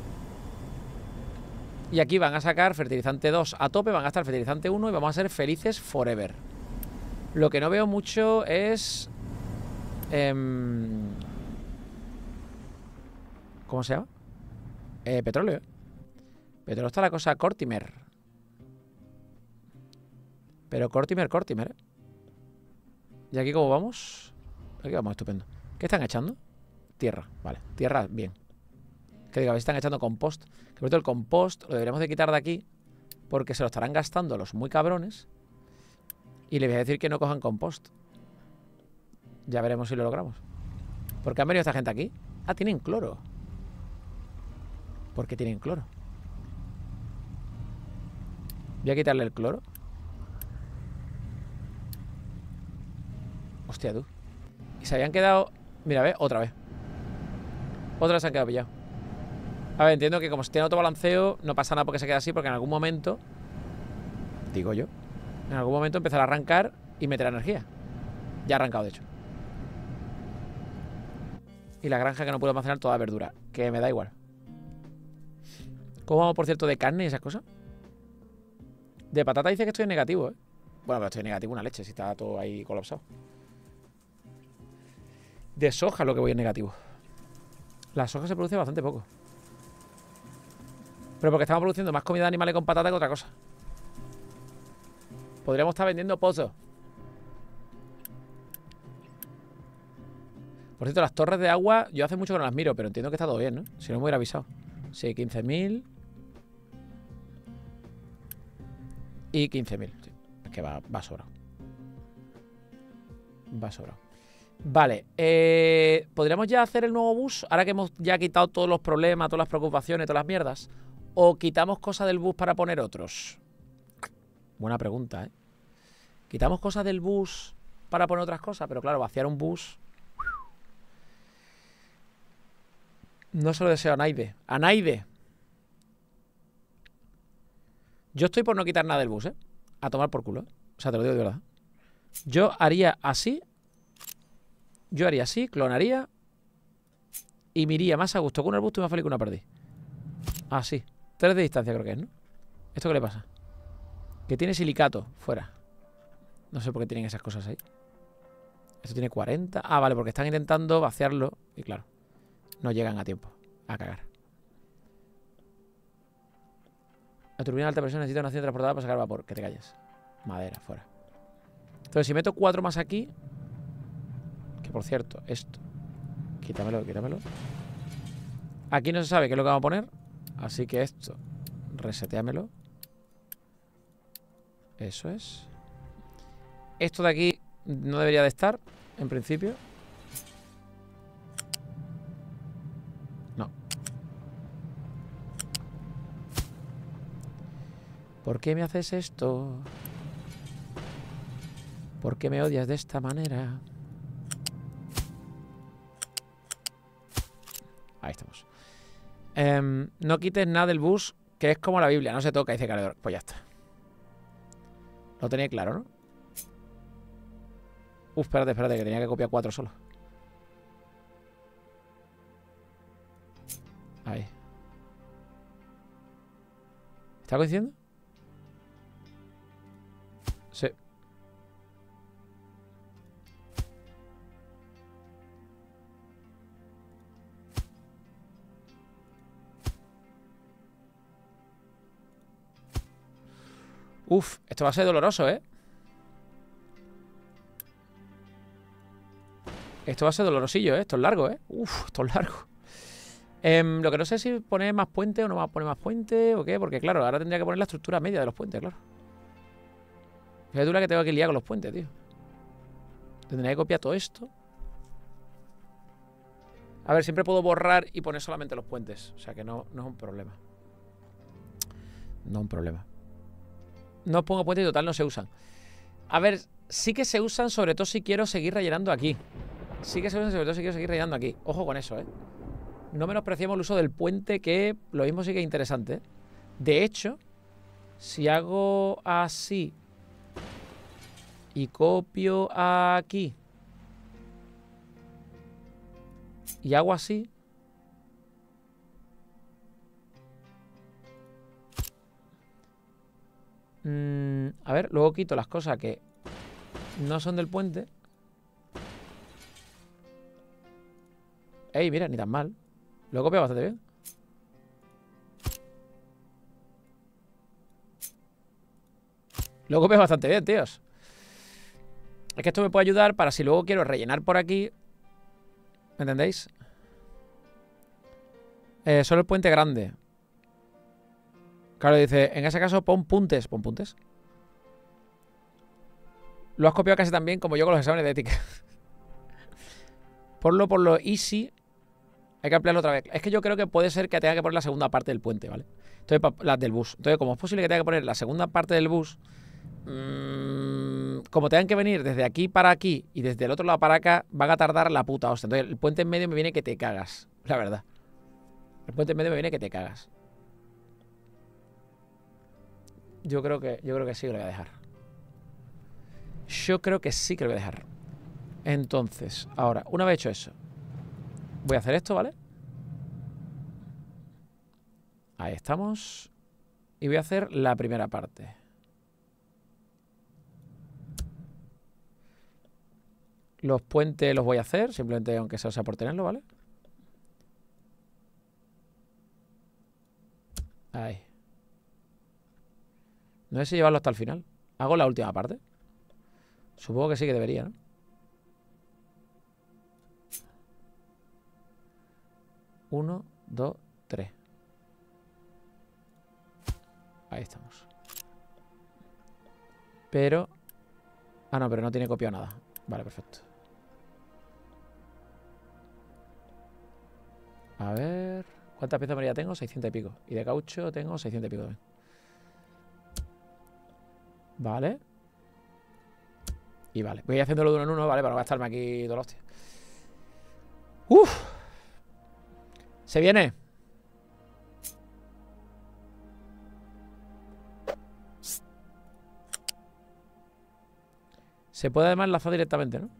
Y aquí van a sacar fertilizante dos a tope, van a gastar fertilizante uno y vamos a ser felices forever. Lo que no veo mucho es... Eh, ¿Cómo se llama? Eh, petróleo. Petróleo está la cosa Cortimer. Pero Cortimer, Cortimer, ¿eh? ¿Y aquí cómo vamos? Aquí vamos, estupendo. ¿Qué están echando? Tierra, vale. Tierra, bien. Que digo, a ver si están echando compost. Que por cierto, el compost lo deberíamos de quitar de aquí porque se lo estarán gastando los muy cabrones. Y les voy a decir que no cojan compost. Ya veremos si lo logramos. ¿Por qué han venido esta gente aquí? Ah, tienen cloro. ¿Por qué tienen cloro? Voy a quitarle el cloro. Hostia, tú. Y se habían quedado... Mira, ve, otra vez. Otra vez se han quedado pillados. A ver, entiendo que como se tiene autobalanceo, no pasa nada porque se queda así, porque en algún momento, digo yo, en algún momento empezará a arrancar y meterá energía. Ya ha arrancado, de hecho. Y la granja que no puedo almacenar toda verdura. Que me da igual. ¿Cómo vamos, por cierto, de carne y esas cosas? De patata dice que estoy en negativo, ¿eh? Bueno, pero estoy en negativo una leche, si está todo ahí colapsado. De soja lo que voy en negativo. La soja se produce bastante poco. Pero porque estamos produciendo más comida de animales con patata que otra cosa. Podríamos estar vendiendo pozos. Por cierto, las torres de agua, yo hace mucho que no las miro, pero entiendo que está todo bien, ¿no? Si no me hubiera avisado. Sí, quince mil. Y quince mil. Sí. Es que va, va sobrado. Va sobrado. Vale. Eh, ¿podríamos ya hacer el nuevo bus? Ahora que hemos ya quitado todos los problemas, todas las preocupaciones, todas las mierdas. ¿O quitamos cosas del bus para poner otros? Buena pregunta, ¿eh? Quitamos cosas del bus para poner otras cosas. Pero claro, vaciar un bus... No se lo deseo a Naide. ¡A Naide! Yo estoy por no quitar nada del bus, ¿eh? A tomar por culo. O sea, te lo digo de verdad. Yo haría así. Yo haría así, clonaría. Y me iría más a gusto con el bus y más feliz que una perdiz. Así. Tres de distancia creo que es, ¿no? ¿Esto qué le pasa? Que tiene silicato fuera. No sé por qué tienen esas cosas ahí. Esto tiene cuarenta. Ah, vale, porque están intentando vaciarlo. Y claro, no llegan a tiempo a cagar. La turbina de alta presión necesita una acción transportada para sacar vapor. Que te calles. Madera, fuera. Entonces, si meto cuatro más aquí... Que por cierto, esto... Quítamelo, quítamelo. Aquí no se sabe qué es lo que vamos a poner. Así que esto... Reseteamelo. Eso es. Esto de aquí no debería de estar, en principio. No. ¿Por qué me haces esto? ¿Por qué me odias de esta manera? Ahí estamos. Eh, no quites nada del bus, que es como la Biblia, no se toca, dice Caledor. Pues ya está. Lo tenía claro, ¿no? Uf, espérate, espérate, que tenía que copiar cuatro solo. Ahí. ¿Está coincidiendo? Sí. Uf, esto va a ser doloroso, ¿eh? Esto va a ser dolorosillo, ¿eh? Esto es largo, ¿eh? Uf, esto es largo. Eh, lo que no sé es si poner más puente o no va a poner más puente o qué, porque claro, ahora tendría que poner la estructura media de los puentes, claro. Fíjate tú la que tengo que liar con los puentes, tío. Tendría que copiar todo esto. A ver, siempre puedo borrar y poner solamente los puentes. O sea que no, no es un problema. No es un problema. No pongo puentes y total no se usan. A ver, sí que se usan sobre todo si quiero seguir rellenando aquí. Sí que se usan sobre todo si quiero seguir rellenando aquí. Ojo con eso, ¿eh? No menospreciamos el uso del puente, que lo mismo sí que es interesante, ¿eh? De hecho, si hago así y copio aquí y hago así, mm, a ver, luego quito las cosas que no son del puente. Ey, mira, ni tan mal. Lo he copiado bastante bien. Lo he copiado bastante bien, tíos. Es que esto me puede ayudar para si luego quiero rellenar por aquí. ¿Me entendéis? Eh, solo el puente grande. Claro, dice, en ese caso pon puntes. Pon puntes. Lo has copiado casi tan bien como yo con los exámenes de ética. Ponlo por lo easy. Hay que ampliarlo otra vez. Es que yo creo que puede ser que tenga que poner la segunda parte del puente, ¿vale? Entonces, las del bus. Entonces, como es posible que tenga que poner la segunda parte del bus, mmm, como tengan que venir desde aquí para aquí y desde el otro lado para acá, van a tardar la puta hostia. Entonces, el puente en medio me viene que te cagas. La verdad. El puente en medio me viene que te cagas. Yo creo que, yo creo que sí que lo voy a dejar. Yo creo que sí que lo voy a dejar. Entonces, ahora, una vez hecho eso, Voy a hacer esto, ¿vale? Ahí estamos. Y voy a hacer la primera parte. Los puentes los voy a hacer, simplemente aunque sea, sea por tenerlo, ¿vale? Ahí. No sé si llevarlo hasta el final. Hago la última parte. Supongo que sí que debería, ¿no? Uno, dos, tres. Ahí estamos. Pero... Ah, no, pero no tiene copiado nada. Vale, perfecto. A ver... ¿Cuántas piezas de madera tengo? seiscientos y pico. Y de caucho tengo seiscientos y pico también. Vale. Y vale. Voy haciéndolo de uno en uno, ¿vale? Para no gastarme aquí todo lo hostia. ¡Uf! Se viene. Se puede además lanzar directamente, ¿no?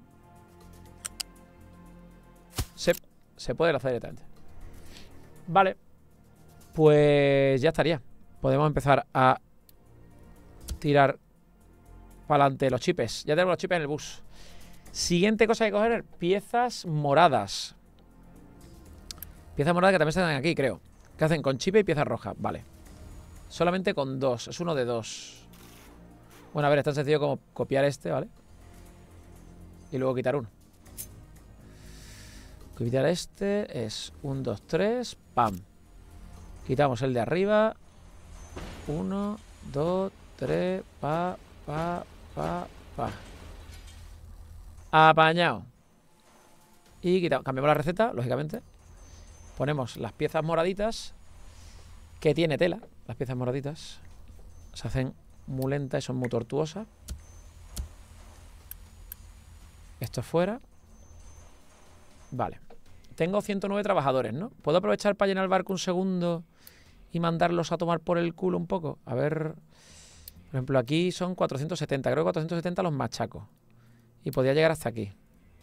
Se, se puede lanzar directamente. Vale. Pues ya estaría. Podemos empezar a tirar para adelante los chips. Ya tenemos los chips en el bus. Siguiente cosa que coger, piezas moradas. Piezas moradas que también se dan aquí, creo. Que hacen con chip y piezas rojas. Vale. Solamente con dos. Es uno de dos. Bueno, a ver, es tan sencillo como copiar este, ¿vale? Y luego quitar uno. Quitar este es un, dos, tres. ¡Pam! Quitamos el de arriba. uno, dos, tres. Pa, pa, pa, pa. Apañado. Y quitamos. Cambiamos la receta, lógicamente. Ponemos las piezas moraditas. Que tiene tela. Las piezas moraditas se hacen muy lentas y son muy tortuosas. Esto fuera. Vale. Tengo ciento nueve trabajadores, ¿no? ¿Puedo aprovechar para llenar el barco un segundo y mandarlos a tomar por el culo un poco? A ver... Por ejemplo, aquí son cuatrocientos setenta. Creo que cuatrocientos setenta los machaco. Y podría llegar hasta aquí.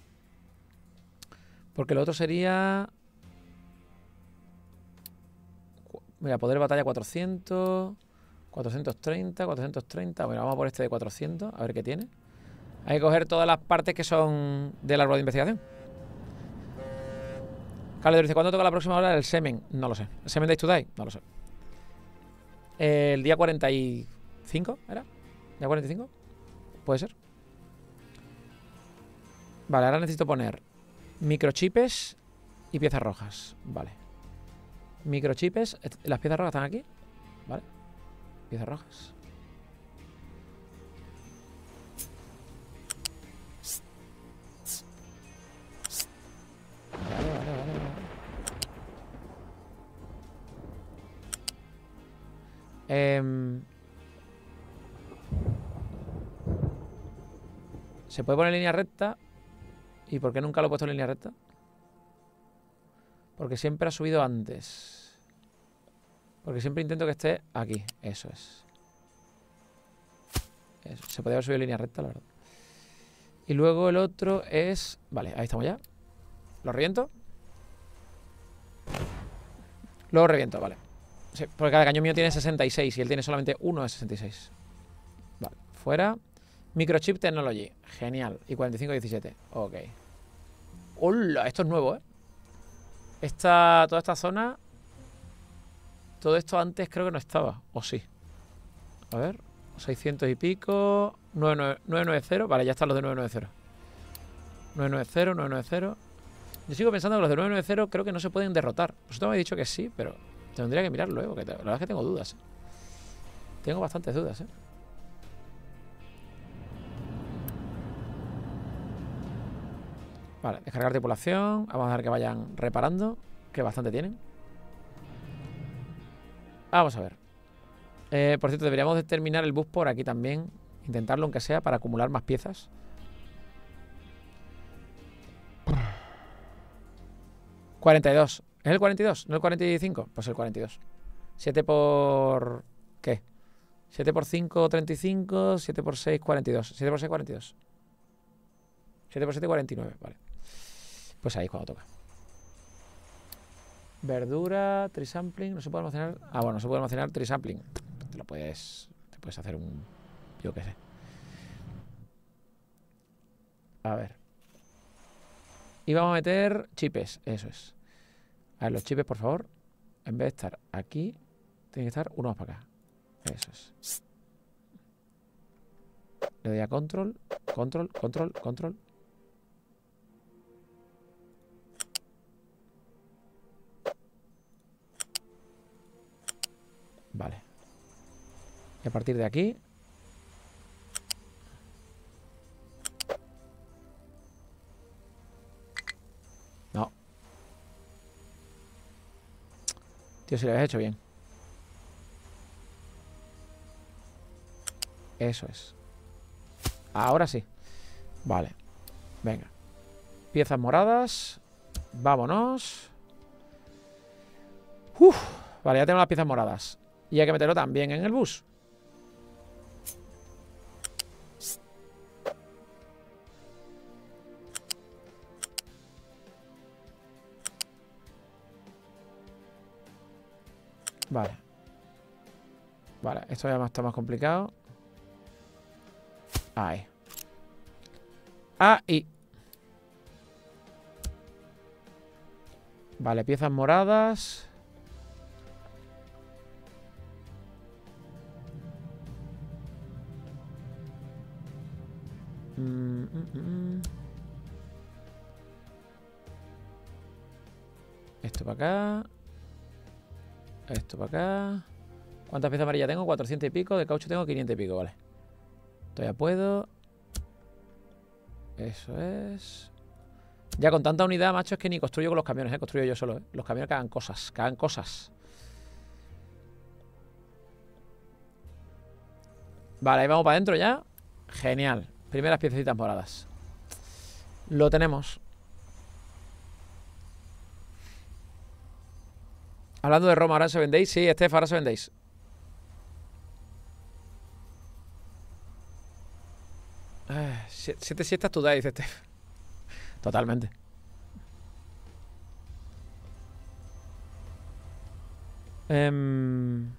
Porque lo otro sería... Mira, poder de batalla cuatrocientos... cuatrocientos treinta, cuatrocientos treinta... Bueno, vamos a por este de cuatrocientos. A ver qué tiene. Hay que coger todas las partes que son del árbol de investigación. Carlos dice, ¿cuándo toca la próxima hora el semen? No lo sé. ¿El semen Days to Die? No lo sé. El día cuarenta y cinco, ¿era? ¿Día cuarenta y cinco? ¿Puede ser? Vale, ahora necesito poner microchips y piezas rojas. Vale. Microchips. Las piezas rojas están aquí. Vale. Piezas rojas. Vale, vale, vale, vale. Eh, ¿Se puede poner en línea recta? ¿Y por qué nunca lo he puesto en línea recta? Porque siempre ha subido antes. Porque siempre intento que esté aquí. Eso es. Eso. Se podría haber subido en línea recta, la verdad. Y luego el otro es... Vale, ahí estamos ya. ¿Lo reviento? Luego reviento, vale. Sí, porque cada cañón mío tiene sesenta y seis y él tiene solamente uno de sesenta y seis. Vale, fuera. Microchip Technology. Genial. Y cuarenta y cinco diecisiete. Ok. ¡Hola! Esto es nuevo, ¿eh? Esta, toda esta zona... Todo esto antes creo que no estaba. ¿O sí? A ver. seiscientos y pico. novecientos noventa. Vale, ya están los de novecientos noventa. novecientos noventa, novecientos noventa. Yo sigo pensando que los de novecientos noventa creo que no se pueden derrotar. Vosotros me habéis dicho que sí, pero tendría que mirarlo, ¿eh? Porque la verdad es que tengo dudas, ¿eh? Tengo bastantes dudas, ¿eh? Vale, descargar tripulación. Vamos a dejar que vayan reparando, que bastante tienen. Vamos a ver. Eh, por cierto, deberíamos de terminar el bus por aquí también. Intentarlo aunque sea para acumular más piezas. cuarenta y dos. ¿Es el cuarenta y dos? ¿No el cuarenta y cinco? Pues el cuarenta y dos. siete por... ¿Qué? siete por cinco, treinta y cinco. siete por seis, cuarenta y dos. siete por seis, cuarenta y dos. siete por siete, cuarenta y nueve. Vale. Pues ahí es cuando toca. Verdura, trisampling, no se puede almacenar. Ah, bueno, no se puede almacenar trisampling. Te lo puedes. Te puedes hacer un. Yo qué sé. A ver. Y vamos a meter chipes, eso es. A ver, los chipes, por favor. En vez de estar aquí, tiene que estar uno más para acá. Eso es. Le doy a control, control, control, control. Vale. Y a partir de aquí. No. Tío, si lo habías hecho bien. Eso es. Ahora sí. Vale. Venga. Piezas moradas. Vámonos. Uf. Vale, ya tengo las piezas moradas. Y hay que meterlo también en el bus. Vale. Vale, esto ya está más complicado. Ahí. Ahí. Vale, piezas moradas. Mm, mm, mm. Esto para acá. Esto para acá. ¿Cuántas piezas amarillas tengo? cuatrocientos y pico. De caucho tengo quinientos y pico, vale. Todavía puedo. Eso es. Ya con tanta unidad, macho, es que ni construyo con los camiones, ¿eh? Construyo yo solo, ¿eh? Los camiones que hagan cosas, que hagan cosas. Vale, ahí vamos para adentro ya. Genial. Primeras piececitas moradas. Lo tenemos. Hablando de Roma, ahora se vendéis. Sí, Estef, ahora se vendéis. Ah, siete siestas tú da, dice Estef. Totalmente. Um...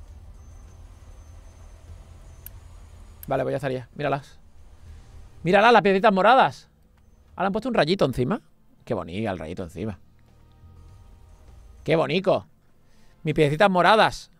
Vale, pues ya estaría. Míralas. Míralas, las piedritas moradas. Ahora han puesto un rayito encima. Qué bonito el rayito encima. Qué bonito. Mis piedritas moradas.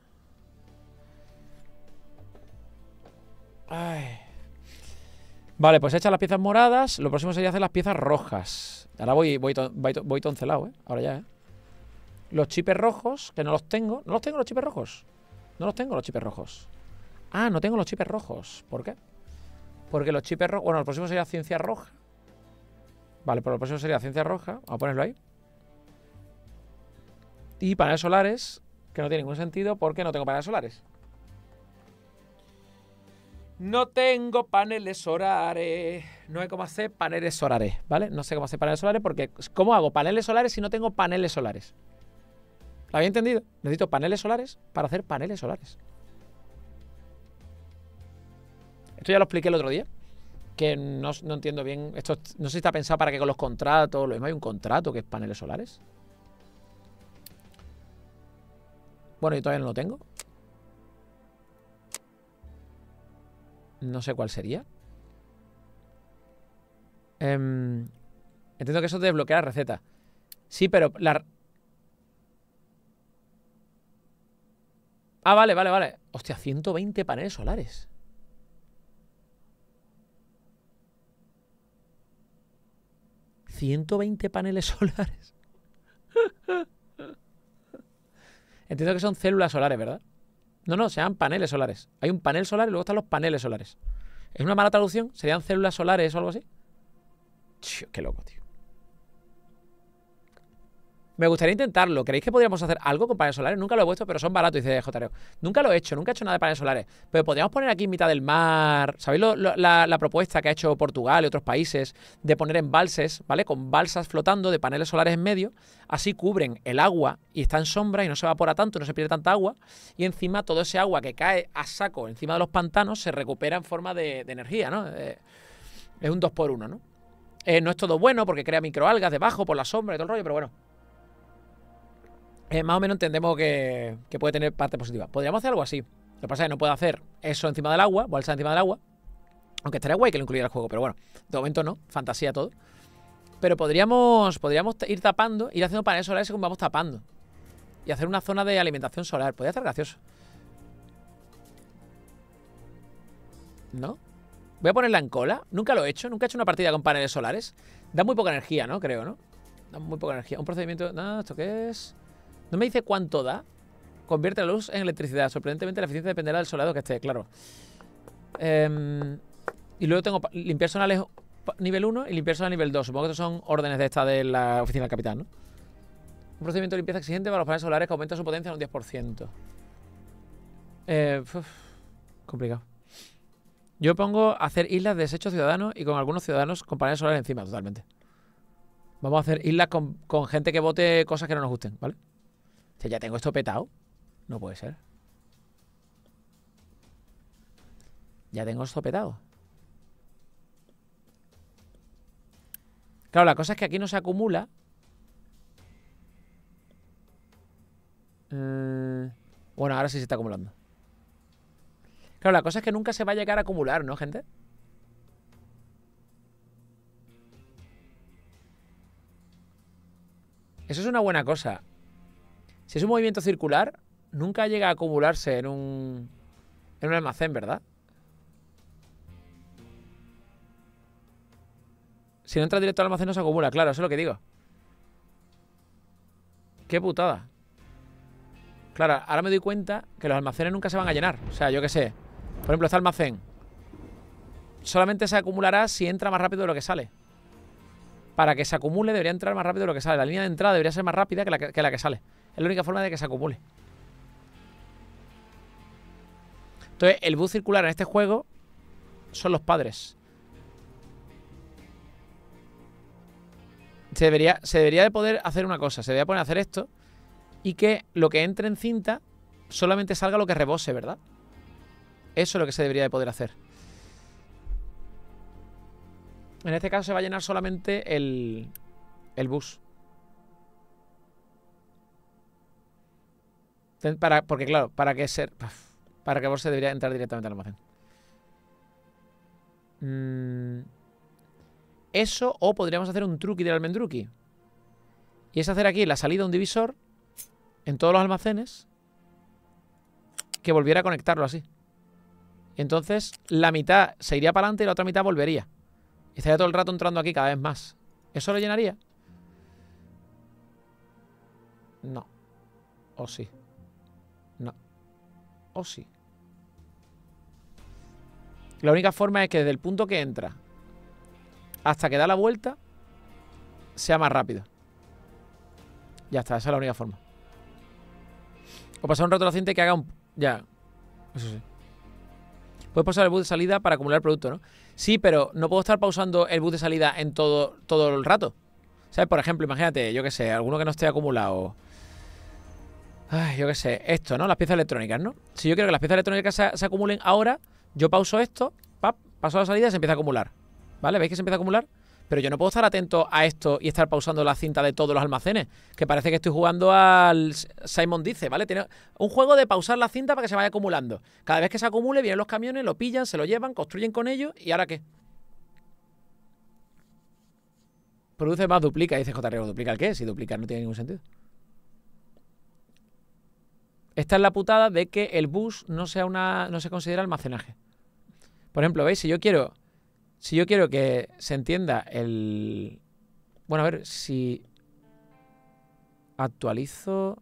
Ay. Vale, pues hechas las piezas moradas. Lo próximo sería hacer las piezas rojas. Ahora voy, voy, voy, voy toncelado, ¿eh? Ahora ya, ¿eh? Los chipes rojos, que no los tengo. ¿No los tengo los chipes rojos? No los tengo los chipes rojos. Ah, no tengo los chipes rojos. ¿Por qué? Porque los chipes rojos... Bueno, el próximo sería ciencia roja. Vale, pero el próximo sería ciencia roja. Vamos a ponerlo ahí. Y paneles solares, que no tiene ningún sentido porque no tengo paneles solares. No tengo paneles solares. No sé cómo hacer paneles solares, ¿vale? No sé cómo hacer paneles solares porque... ¿Cómo hago paneles solares si no tengo paneles solares? ¿Lo había entendido? Necesito paneles solares para hacer paneles solares. Esto ya lo expliqué el otro día. Que no, no entiendo bien. Esto no sé si está pensado para que con los contratos. Lo mismo hay un contrato que es paneles solares. Bueno, yo todavía no lo tengo. No sé cuál sería. Eh, entiendo que eso te desbloquea la receta. Sí, pero la... Ah, vale, vale, vale. Hostia, ciento veinte paneles solares. ciento veinte paneles solares. Entiendo que son células solares, ¿verdad? No, no, se llaman paneles solares. Hay un panel solar y luego están los paneles solares. ¿Es una mala traducción? ¿Serían células solares o algo así? Tío, qué loco, tío. Me gustaría intentarlo. ¿Creéis que podríamos hacer algo con paneles solares? Nunca lo he puesto, pero son baratos, dice J R O. Nunca lo he hecho, nunca he hecho nada de paneles solares. Pero podríamos poner aquí en mitad del mar. ¿Sabéis lo, lo, la, la propuesta que ha hecho Portugal y otros países de poner embalses, ¿vale? Con balsas flotando de paneles solares en medio. Así cubren el agua y está en sombra y no se evapora tanto, no se pierde tanta agua. Y encima todo ese agua que cae a saco encima de los pantanos se recupera en forma de, de energía, ¿no? Eh, es un dos por uno, ¿no? Eh, no es todo bueno porque crea microalgas debajo por la sombra y todo el rollo, pero bueno. eh, más o menos entendemos que, que puede tener parte positiva. Podríamos hacer algo así. Lo que pasa es que no puedo hacer eso encima del agua, bolsa encima del agua. Aunque estaría guay que lo incluyera el juego, pero bueno, de momento no, fantasía todo. Pero podríamos, podríamos ir tapando, ir haciendo paneles solares según vamos tapando. Y hacer una zona de alimentación solar. Podría estar gracioso. ¿No? Voy a ponerla en cola. Nunca lo he hecho, nunca he hecho una partida con paneles solares. Da muy poca energía, ¿no? Creo, ¿no? Da muy poca energía. Un procedimiento... No, ¿esto qué es? No me dice cuánto da. Convierte la luz en electricidad. Sorprendentemente la eficiencia dependerá del soleado que esté, claro. Eh, y luego tengo limpiar sonales nivel uno y limpiar sonales nivel dos. Supongo que estos son órdenes de esta de la oficina del capitán, ¿no? Un procedimiento de limpieza exigente para los paneles solares que aumenta su potencia en un diez por ciento. Eh, uf, complicado. Yo pongo hacer islas de desechos ciudadanos y con algunos ciudadanos con paneles solares encima, totalmente. Vamos a hacer islas con, con gente que vote cosas que no nos gusten, ¿vale? O sea, ya tengo esto petado. No puede ser. Ya tengo esto petado. Claro, la cosa es que aquí no se acumula. Eh, bueno, ahora sí se está acumulando. Claro, la cosa es que nunca se va a llegar a acumular, ¿no, gente? Eso es una buena cosa. Si es un movimiento circular, nunca llega a acumularse en un, en un almacén, ¿verdad? Si no entra directo al almacén no se acumula, claro, eso es lo que digo. Qué putada. Claro, ahora me doy cuenta que los almacenes nunca se van a llenar. O sea, yo qué sé. Por ejemplo, este almacén solamente se acumulará si entra más rápido de lo que sale. Para que se acumule debería entrar más rápido de lo que sale. La línea de entrada debería ser más rápida que la que, que, la que sale. Es la única forma de que se acumule. Entonces, el bus circular en este juego son los padres. Se debería, se debería de poder hacer una cosa. Se debería poner a hacer esto y que lo que entre en cinta solamente salga lo que rebose, ¿verdad? Eso es lo que se debería de poder hacer. En este caso se va a llenar solamente el, el bus. Para, porque claro, para que ser, para que vos se debería entrar directamente al almacén. Mm, eso, o podríamos hacer un truqui del almendruqui. Y es hacer aquí la salida de un divisor en todos los almacenes que volviera a conectarlo así. Entonces la mitad se iría para adelante y la otra mitad volvería. Y estaría todo el rato entrando aquí cada vez más. ¿Eso lo llenaría? No. O sí. No. O sí. La única forma es que desde el punto que entra hasta que da la vuelta sea más rápido. Ya está, esa es la única forma. O pasar un rato la cinta y que haga un... Ya. Eso sí. Puedes pausar el bus de salida para acumular producto, ¿no? Sí, pero no puedo estar pausando el bus de salida en todo, todo el rato. ¿Sabes? Por ejemplo, imagínate, yo qué sé, alguno que no esté acumulado. Ay, yo qué sé, esto, ¿no? Las piezas electrónicas, ¿no? Si yo quiero que las piezas electrónicas se, se acumulen ahora, yo pauso esto, pap, paso a la salida y se empieza a acumular. ¿Vale? ¿Veis que se empieza a acumular? Pero yo no puedo estar atento a esto y estar pausando la cinta de todos los almacenes. Que parece que estoy jugando al Simon Dice, ¿vale? Tiene un juego de pausar la cinta para que se vaya acumulando. Cada vez que se acumule, vienen los camiones, lo pillan, se lo llevan, construyen con ellos. ¿Y ahora qué? Produce más, duplica. Dice J R, ¿duplica el qué? Si duplicar no tiene ningún sentido. Esta es la putada de que el bus no sea una, no se considera almacenaje. Por ejemplo, ¿veis? Si yo quiero... Si yo quiero que se entienda el... Bueno, a ver, si actualizo...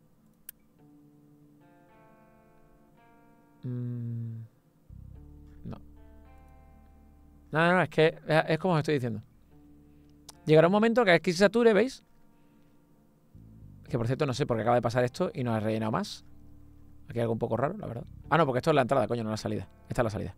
Mm... No. No, no, no, es que es, es como os estoy diciendo. Llegará un momento que aquí se sature, ¿veis? Que por cierto no sé por qué acaba de pasar esto y no ha rellenado más. Aquí hay algo un poco raro, la verdad. Ah, no, porque esto es la entrada, coño, no la salida. Esta es la salida.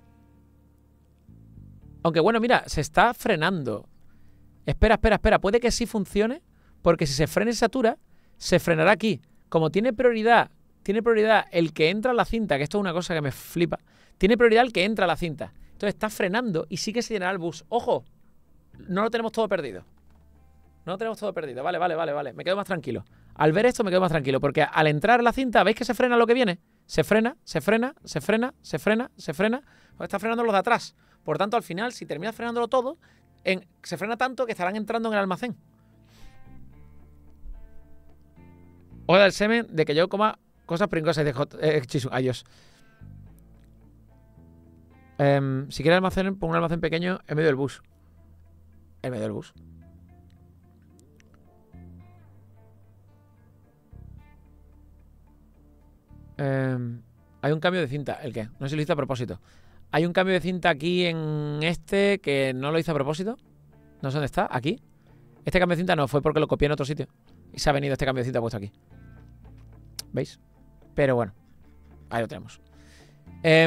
Aunque bueno, mira, se está frenando. Espera, espera, espera. Puede que sí funcione, porque si se frena y satura, se frenará aquí. Como tiene prioridad, tiene prioridad el que entra a la cinta, que esto es una cosa que me flipa. Tiene prioridad el que entra a la cinta. Entonces está frenando y sí que se llenará el bus. ¡Ojo! No lo tenemos todo perdido. No lo tenemos todo perdido. Vale, vale, vale, vale. Me quedo más tranquilo. Al ver esto me quedo más tranquilo, porque al entrar a la cinta, ¿veis que se frena lo que viene? Se frena, se frena, se frena, se frena, se frena. Pues está frenando los de atrás. Por tanto, al final, si terminas frenándolo todo, en, se frena tanto que estarán entrando en el almacén. Oda del semen de que yo coma cosas pringosas de J eh, Chisu. Adiós. Eh, si quieres almacén, pon un almacén pequeño en medio del bus. En medio del bus. Eh, hay un cambio de cinta. ¿El qué? No sé si lo hice a propósito. Hay un cambio de cinta aquí en este que no lo hice a propósito. No sé dónde está. Aquí. Este cambio de cinta no, fue porque lo copié en otro sitio. Y se ha venido este cambio de cinta puesto aquí. ¿Veis? Pero bueno. Ahí lo tenemos. Eh,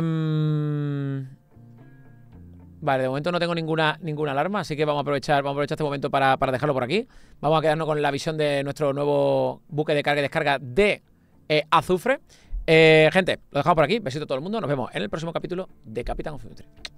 vale, de momento no tengo ninguna, ninguna alarma. Así que vamos a aprovechar, vamos a aprovechar este momento para, para dejarlo por aquí. Vamos a quedarnos con la visión de nuestro nuevo buque de carga y descarga de eh, azufre. Eh, gente, lo dejamos por aquí. Besito a todo el mundo. Nos vemos en el próximo capítulo de Capitán Future.